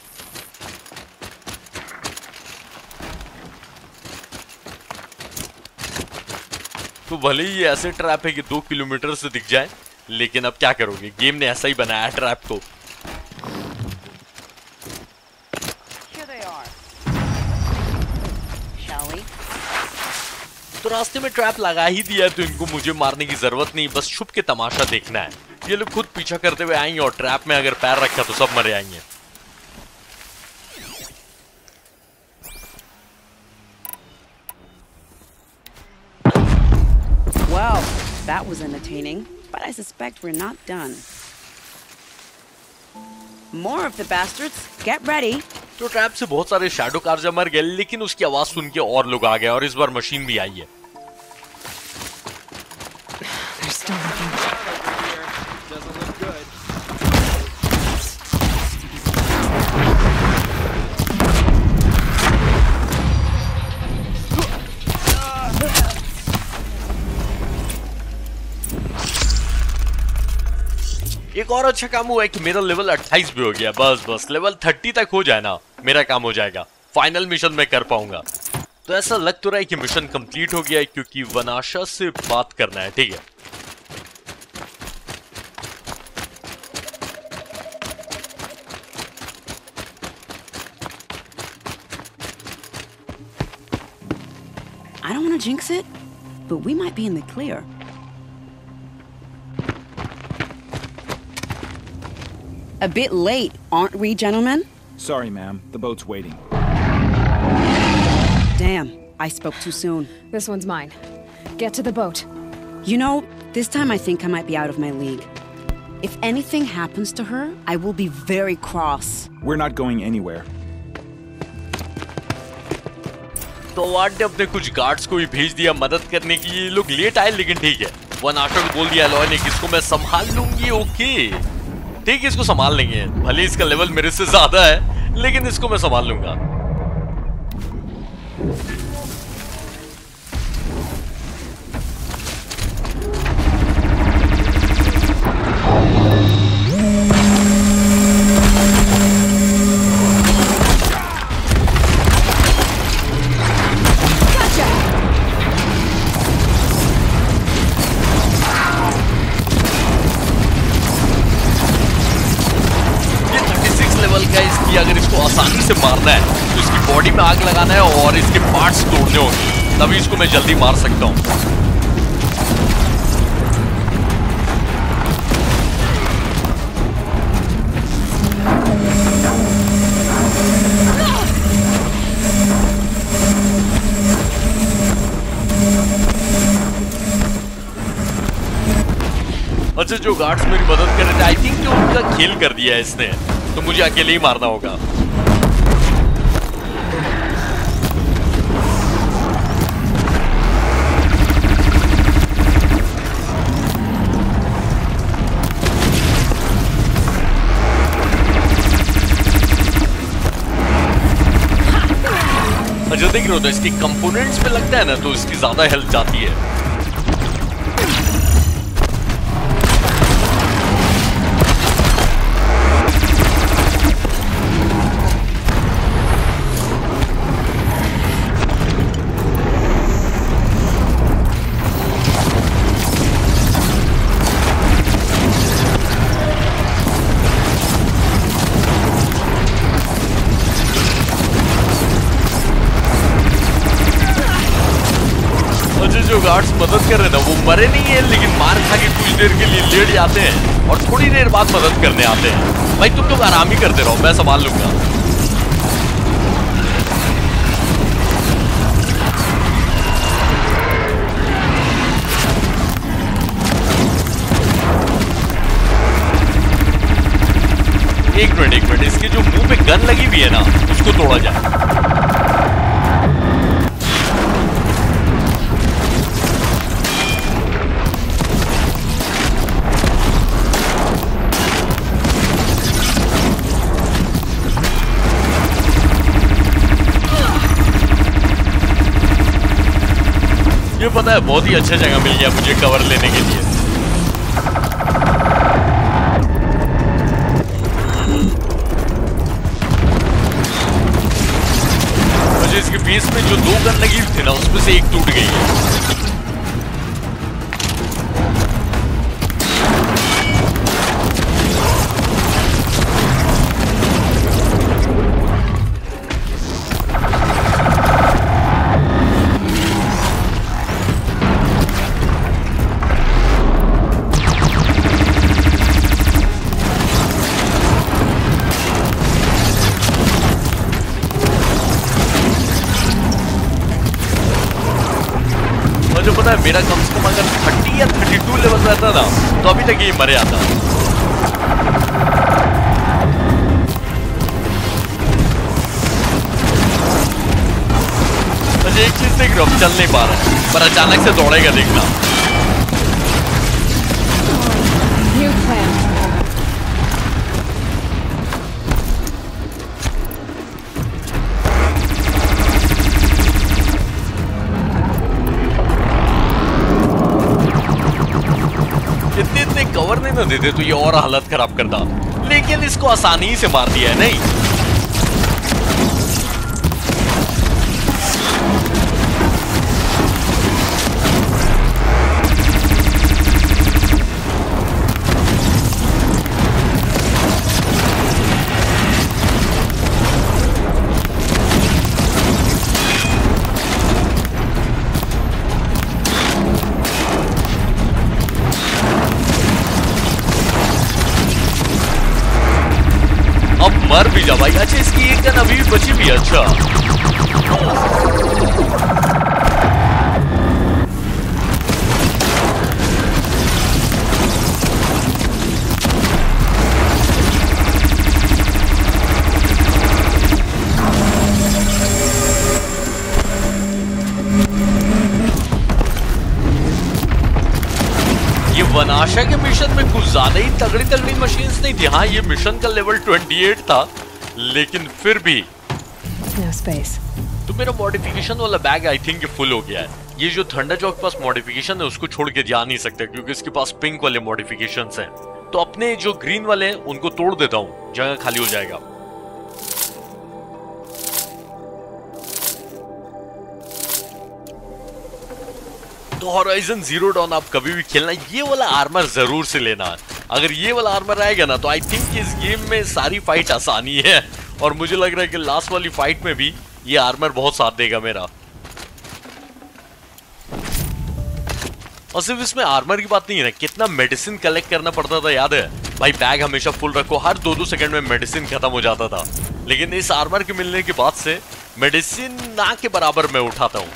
[SPEAKER 1] तो भले ही ऐसे ट्रैप है कि दो किलोमीटर से दिख जाए, लेकिन अब क्या करोगे, गेम ने ऐसा ही बनाया है ट्रैप को। तो रास्ते में ट्रैप लगा ही दिया है तो इनको मुझे मारने की जरूरत नहीं, बस छुप के तमाशा देखना है। ये लोग खुद पीछा करते हुए आएंगे और ट्रैप में अगर पैर रखा तो सब मरे आएंगे।
[SPEAKER 13] Well, that was entertaining, but I suspect we're not done. More of the bastards, get ready.
[SPEAKER 1] तो ट्रैप से बहुत सारे शैडो कार्जा मर गए, लेकिन उसकी आवाज सुन के और लोग आ गए और इस बार मशीन भी आई है। एक और अच्छा काम हुआ है कि मेरा लेवल अट्ठाईस भी हो गया। बस बस लेवल तीस तक हो जाए ना, मेरा काम हो जाएगा, फाइनल मिशन मैं कर पाऊंगा। तो ऐसा लग तो रहा है कि मिशन कंप्लीट हो गया है, क्योंकि वनाशा से बात करना है। ठीक है,
[SPEAKER 13] I don't want to jinx it, but we might be in the clear. A bit late, aren't we, gentlemen?
[SPEAKER 14] Sorry, ma'am. The boat's waiting.
[SPEAKER 13] Damn, I spoke too soon.
[SPEAKER 4] This one's mine. Get to the boat.
[SPEAKER 13] You know, this time I think I might be out of my league. If anything happens to her, I will be very cross.
[SPEAKER 14] We're not going anywhere.
[SPEAKER 1] तो Ward ने अपने कुछ guards को भी भेज दिया मदद करने की। ये लोग लेट आए लेकिन ठीक है, वनाशा को बोल दिया एलॉय ने कि इसको मैं संभाल लूंगी। ओके ठीक है, इसको संभाल लेंगे, भले इसका लेवल मेरे से ज्यादा है लेकिन इसको मैं संभाल लूंगा। अगर इसको आसानी से मारना है तो इसकी बॉडी में आग लगाना है और इसके पार्ट्स तोड़ने होंगे, तभी इसको मैं जल्दी मार सकता हूं। अच्छा, जो गार्ड्स मेरी मदद कर रहे थे, आई थिंक जो उनका खेल कर दिया है इसने, तो मुझे अकेले ही मारना होगा। अच्छा देख रहे हो, तो इसकी कंपोनेंट्स पे लगता है ना, तो इसकी ज्यादा हेल्थ जाती है। जो गार्ड्स मदद कर रहे हैं ना वो मरे नहीं है, लेकिन मार खा के कुछ देर के लिए लेट जाते हैं और थोड़ी देर बाद मदद करने आते हैं। भाई तुम लोग आराम ही करते रहो, मैं संभाल लूंगा। एक मिनट एक मिनट, इसके जो मुंह पे गन लगी हुई है ना उसको तोड़ा जाए। ये पता है बहुत ही अच्छा जगह मिल गया मुझे कवर लेने के लिए। मुझे इसके बेस में जो दो गन लगी थी ना उसमें से एक टूट गई है। मुझे पता है मेरा कम से कम अगर थर्टी या थर्टी टू लेवल रहता ना तो अभी तक ये मरे आता। मुझे एक चीज देख रहा हूँ, चल नहीं पा रहा है पर अचानक से दौड़ेगा देखना। इतने इतने कवर नहीं ना देते तो ये और हालत खराब करता, लेकिन इसको आसानी से मार दिया है। नहीं मर भी जा भाई। अच्छा इसकी एक गन अभी भी बची भी है। अच्छा ये वनाशा के मिशन में कुछ ज्यादा ही तगड़ी तगड़ी मशीन्स नहीं थी। हाँ ये मिशन का लेवल अट्ठाईस था, लेकिन फिर भी
[SPEAKER 4] no space.
[SPEAKER 1] तो मेरा मॉडिफिकेशन वाला बैग आई थिंक फुल हो गया है। ये जो थंडरजॉ के पास मॉडिफिकेशन है उसको छोड़ के जा नहीं सकता क्योंकि इसके पास पिंक वाले मॉडिफिकेशंस हैं। तो अपने जो ग्रीन वाले हैं उनको तोड़ देता हूँ, जगह खाली हो जाएगा। तो हॉराइजन जीरो डॉन आप कभी भी खेलना, ये वाला आर्मर जरूर से लेना। अगर ये वाला आर्मर रहेगा ना तो आई थिंक इस गेम में सारी फाइट आसानी है, और मुझे लग रहा है कि लास्ट वाली फाइट में भी ये आर्मर बहुत साथ देगा मेरा। और सिर्फ इसमें आर्मर की बात नहीं है ना, कितना मेडिसिन कलेक्ट करना पड़ता था याद है भाई। बैग हमेशा फुल रखो, हर दो दो सेकंड में मेडिसिन खत्म हो जाता था, लेकिन इस आर्मर के मिलने के बाद से मेडिसिन ना के बराबर मैं उठाता हूँ।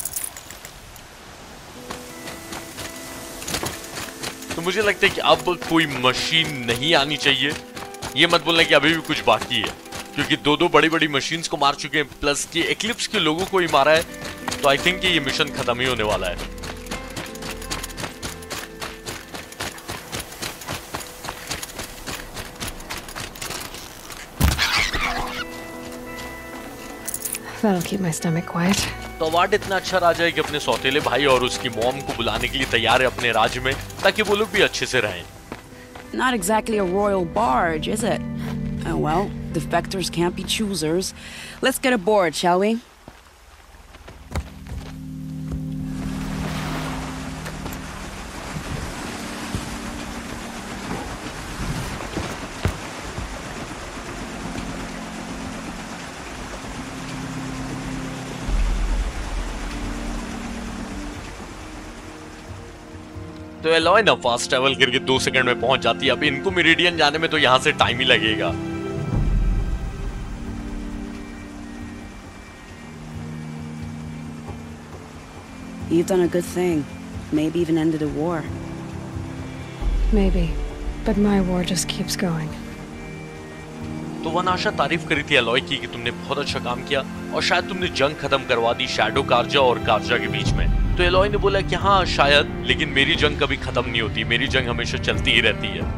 [SPEAKER 1] तो मुझे लगता है कि अब कोई मशीन नहीं आनी चाहिए। ये मत बोलना कि अभी भी कुछ बाकी है, क्योंकि दो दो बड़ी बड़ी मशीन्स को मार चुके हैं, प्लस कि एक्लिप्स के लोगों को ही मारा है। तो आई थिंक ये मिशन खत्म ही होने वाला है।
[SPEAKER 4] That'll keep my stomach quiet.
[SPEAKER 1] तो अवार्ड इतना अच्छा राजा है कि अपने सौतेले भाई और उसकी मॉम को बुलाने के लिए तैयार है अपने राज्य में, ताकि वो लोग भी अच्छे से रहें।
[SPEAKER 13] Not exactly a royal barge, is it? Oh well, defectors can't be choosers. Let's get aboard, shall we?
[SPEAKER 1] तो एलॉय ना फास्ट ट्रैवल करके दो सेकंड में पहुंच जाती है। अब इनको मेरिडियन जाने में तो यहाँ से टाइम ही लगेगा।
[SPEAKER 13] You've done a good thing. Maybe even ended a war.
[SPEAKER 4] Maybe, but my war just keeps going.
[SPEAKER 1] तो वनाशा तारीफ करी थी एलॉय की कि तुमने बहुत अच्छा काम किया और शायद तुमने जंग खत्म करवा दी शैडो कार्जा और कार्जा के बीच में। तो एलॉय ने बोला कि हाँ शायद, लेकिन मेरी जंग कभी खत्म नहीं होती, मेरी जंग हमेशा चलती ही रहती है।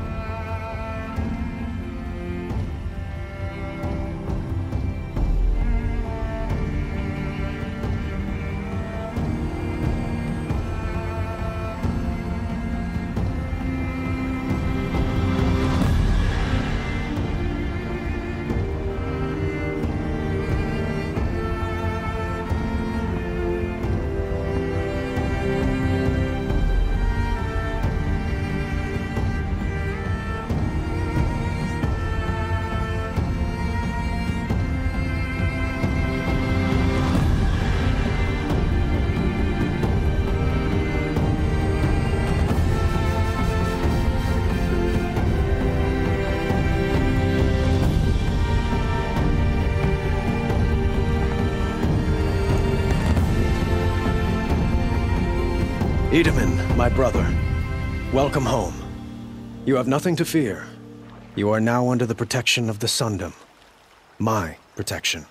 [SPEAKER 5] Edaman, my brother, welcome home. You have nothing to fear. You are now under the protection of the Sundom. My protection.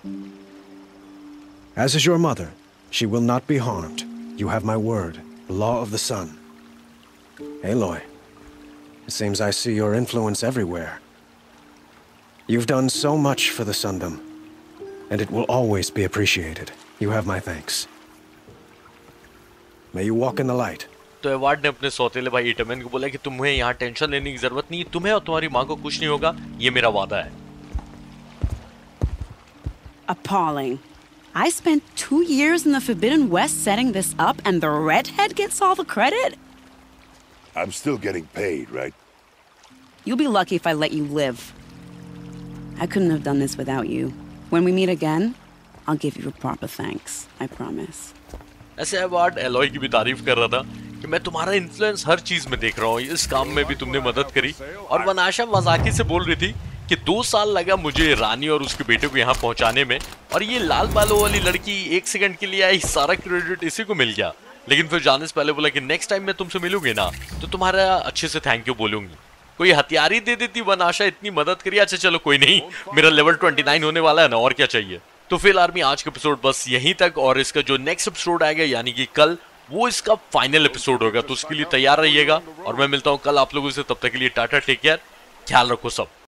[SPEAKER 5] As is your mother, she will not be harmed. You have my word, the law of the sun. Aloy, it seems I see your influence everywhere. You've done so much for the Sundom, and it will always be appreciated. You have my thanks. May you walk in the light.
[SPEAKER 1] तो award ने अपने सौतेले भाई hitman को बोला कि तुम्हें यहाँ टेंशन लेने की जरूरत नहीं, तुम्हें और तुम्हारी माँ को कुछ नहीं होगा, ये मेरा वादा है।
[SPEAKER 13] Appalling. I spent two years in the Forbidden West setting this up, and the redhead gets all the credit?
[SPEAKER 12] I'm still getting paid, right?
[SPEAKER 13] You'll be lucky if I let you live. I couldn't have done this without you. When we meet again, I'll give you a proper thanks. I promise.
[SPEAKER 1] ऐसे Avad Aloy की भी तारीफ कर रहा था कि मैं तुम्हारा इन्फ्लुएंस हर चीज में देख रहा हूँ, इस काम में भी तुमने मदद करी। और वनाशा मजाकी से बोल रही थी कि दो साल लगा मुझे रानी और उसके बेटे को यहाँ पहुंचाने में, और ये लाल बालों वाली लड़की एक सेकंड के लिए आई, सारा क्रेडिट इसी को मिल गया। लेकिन फिर जाने से पहले बोला कि नेक्स्ट टाइम मैं तुमसे मिलूंगी ना तो तुम्हारा अच्छे से थैंक यू बोलूंगी। कोई हथियार ही दे देती, वनाशा इतनी मदद करी। अच्छा चलो कोई नहीं, मेरा लेवल ट्वेंटी नाइन होने वाला है ना, और क्या चाहिए। तो फिलहाल आर्मी आज का एपिसोड बस यहीं तक, और इसका जो नेक्स्ट एपिसोड आएगा यानी कि कल, वो इसका फाइनल एपिसोड होगा, तो उसके लिए तैयार रहिएगा। और मैं मिलता हूँ कल आप लोगों से, तब तक के लिए टाटा, टेक केयर, ख्याल रखो सब।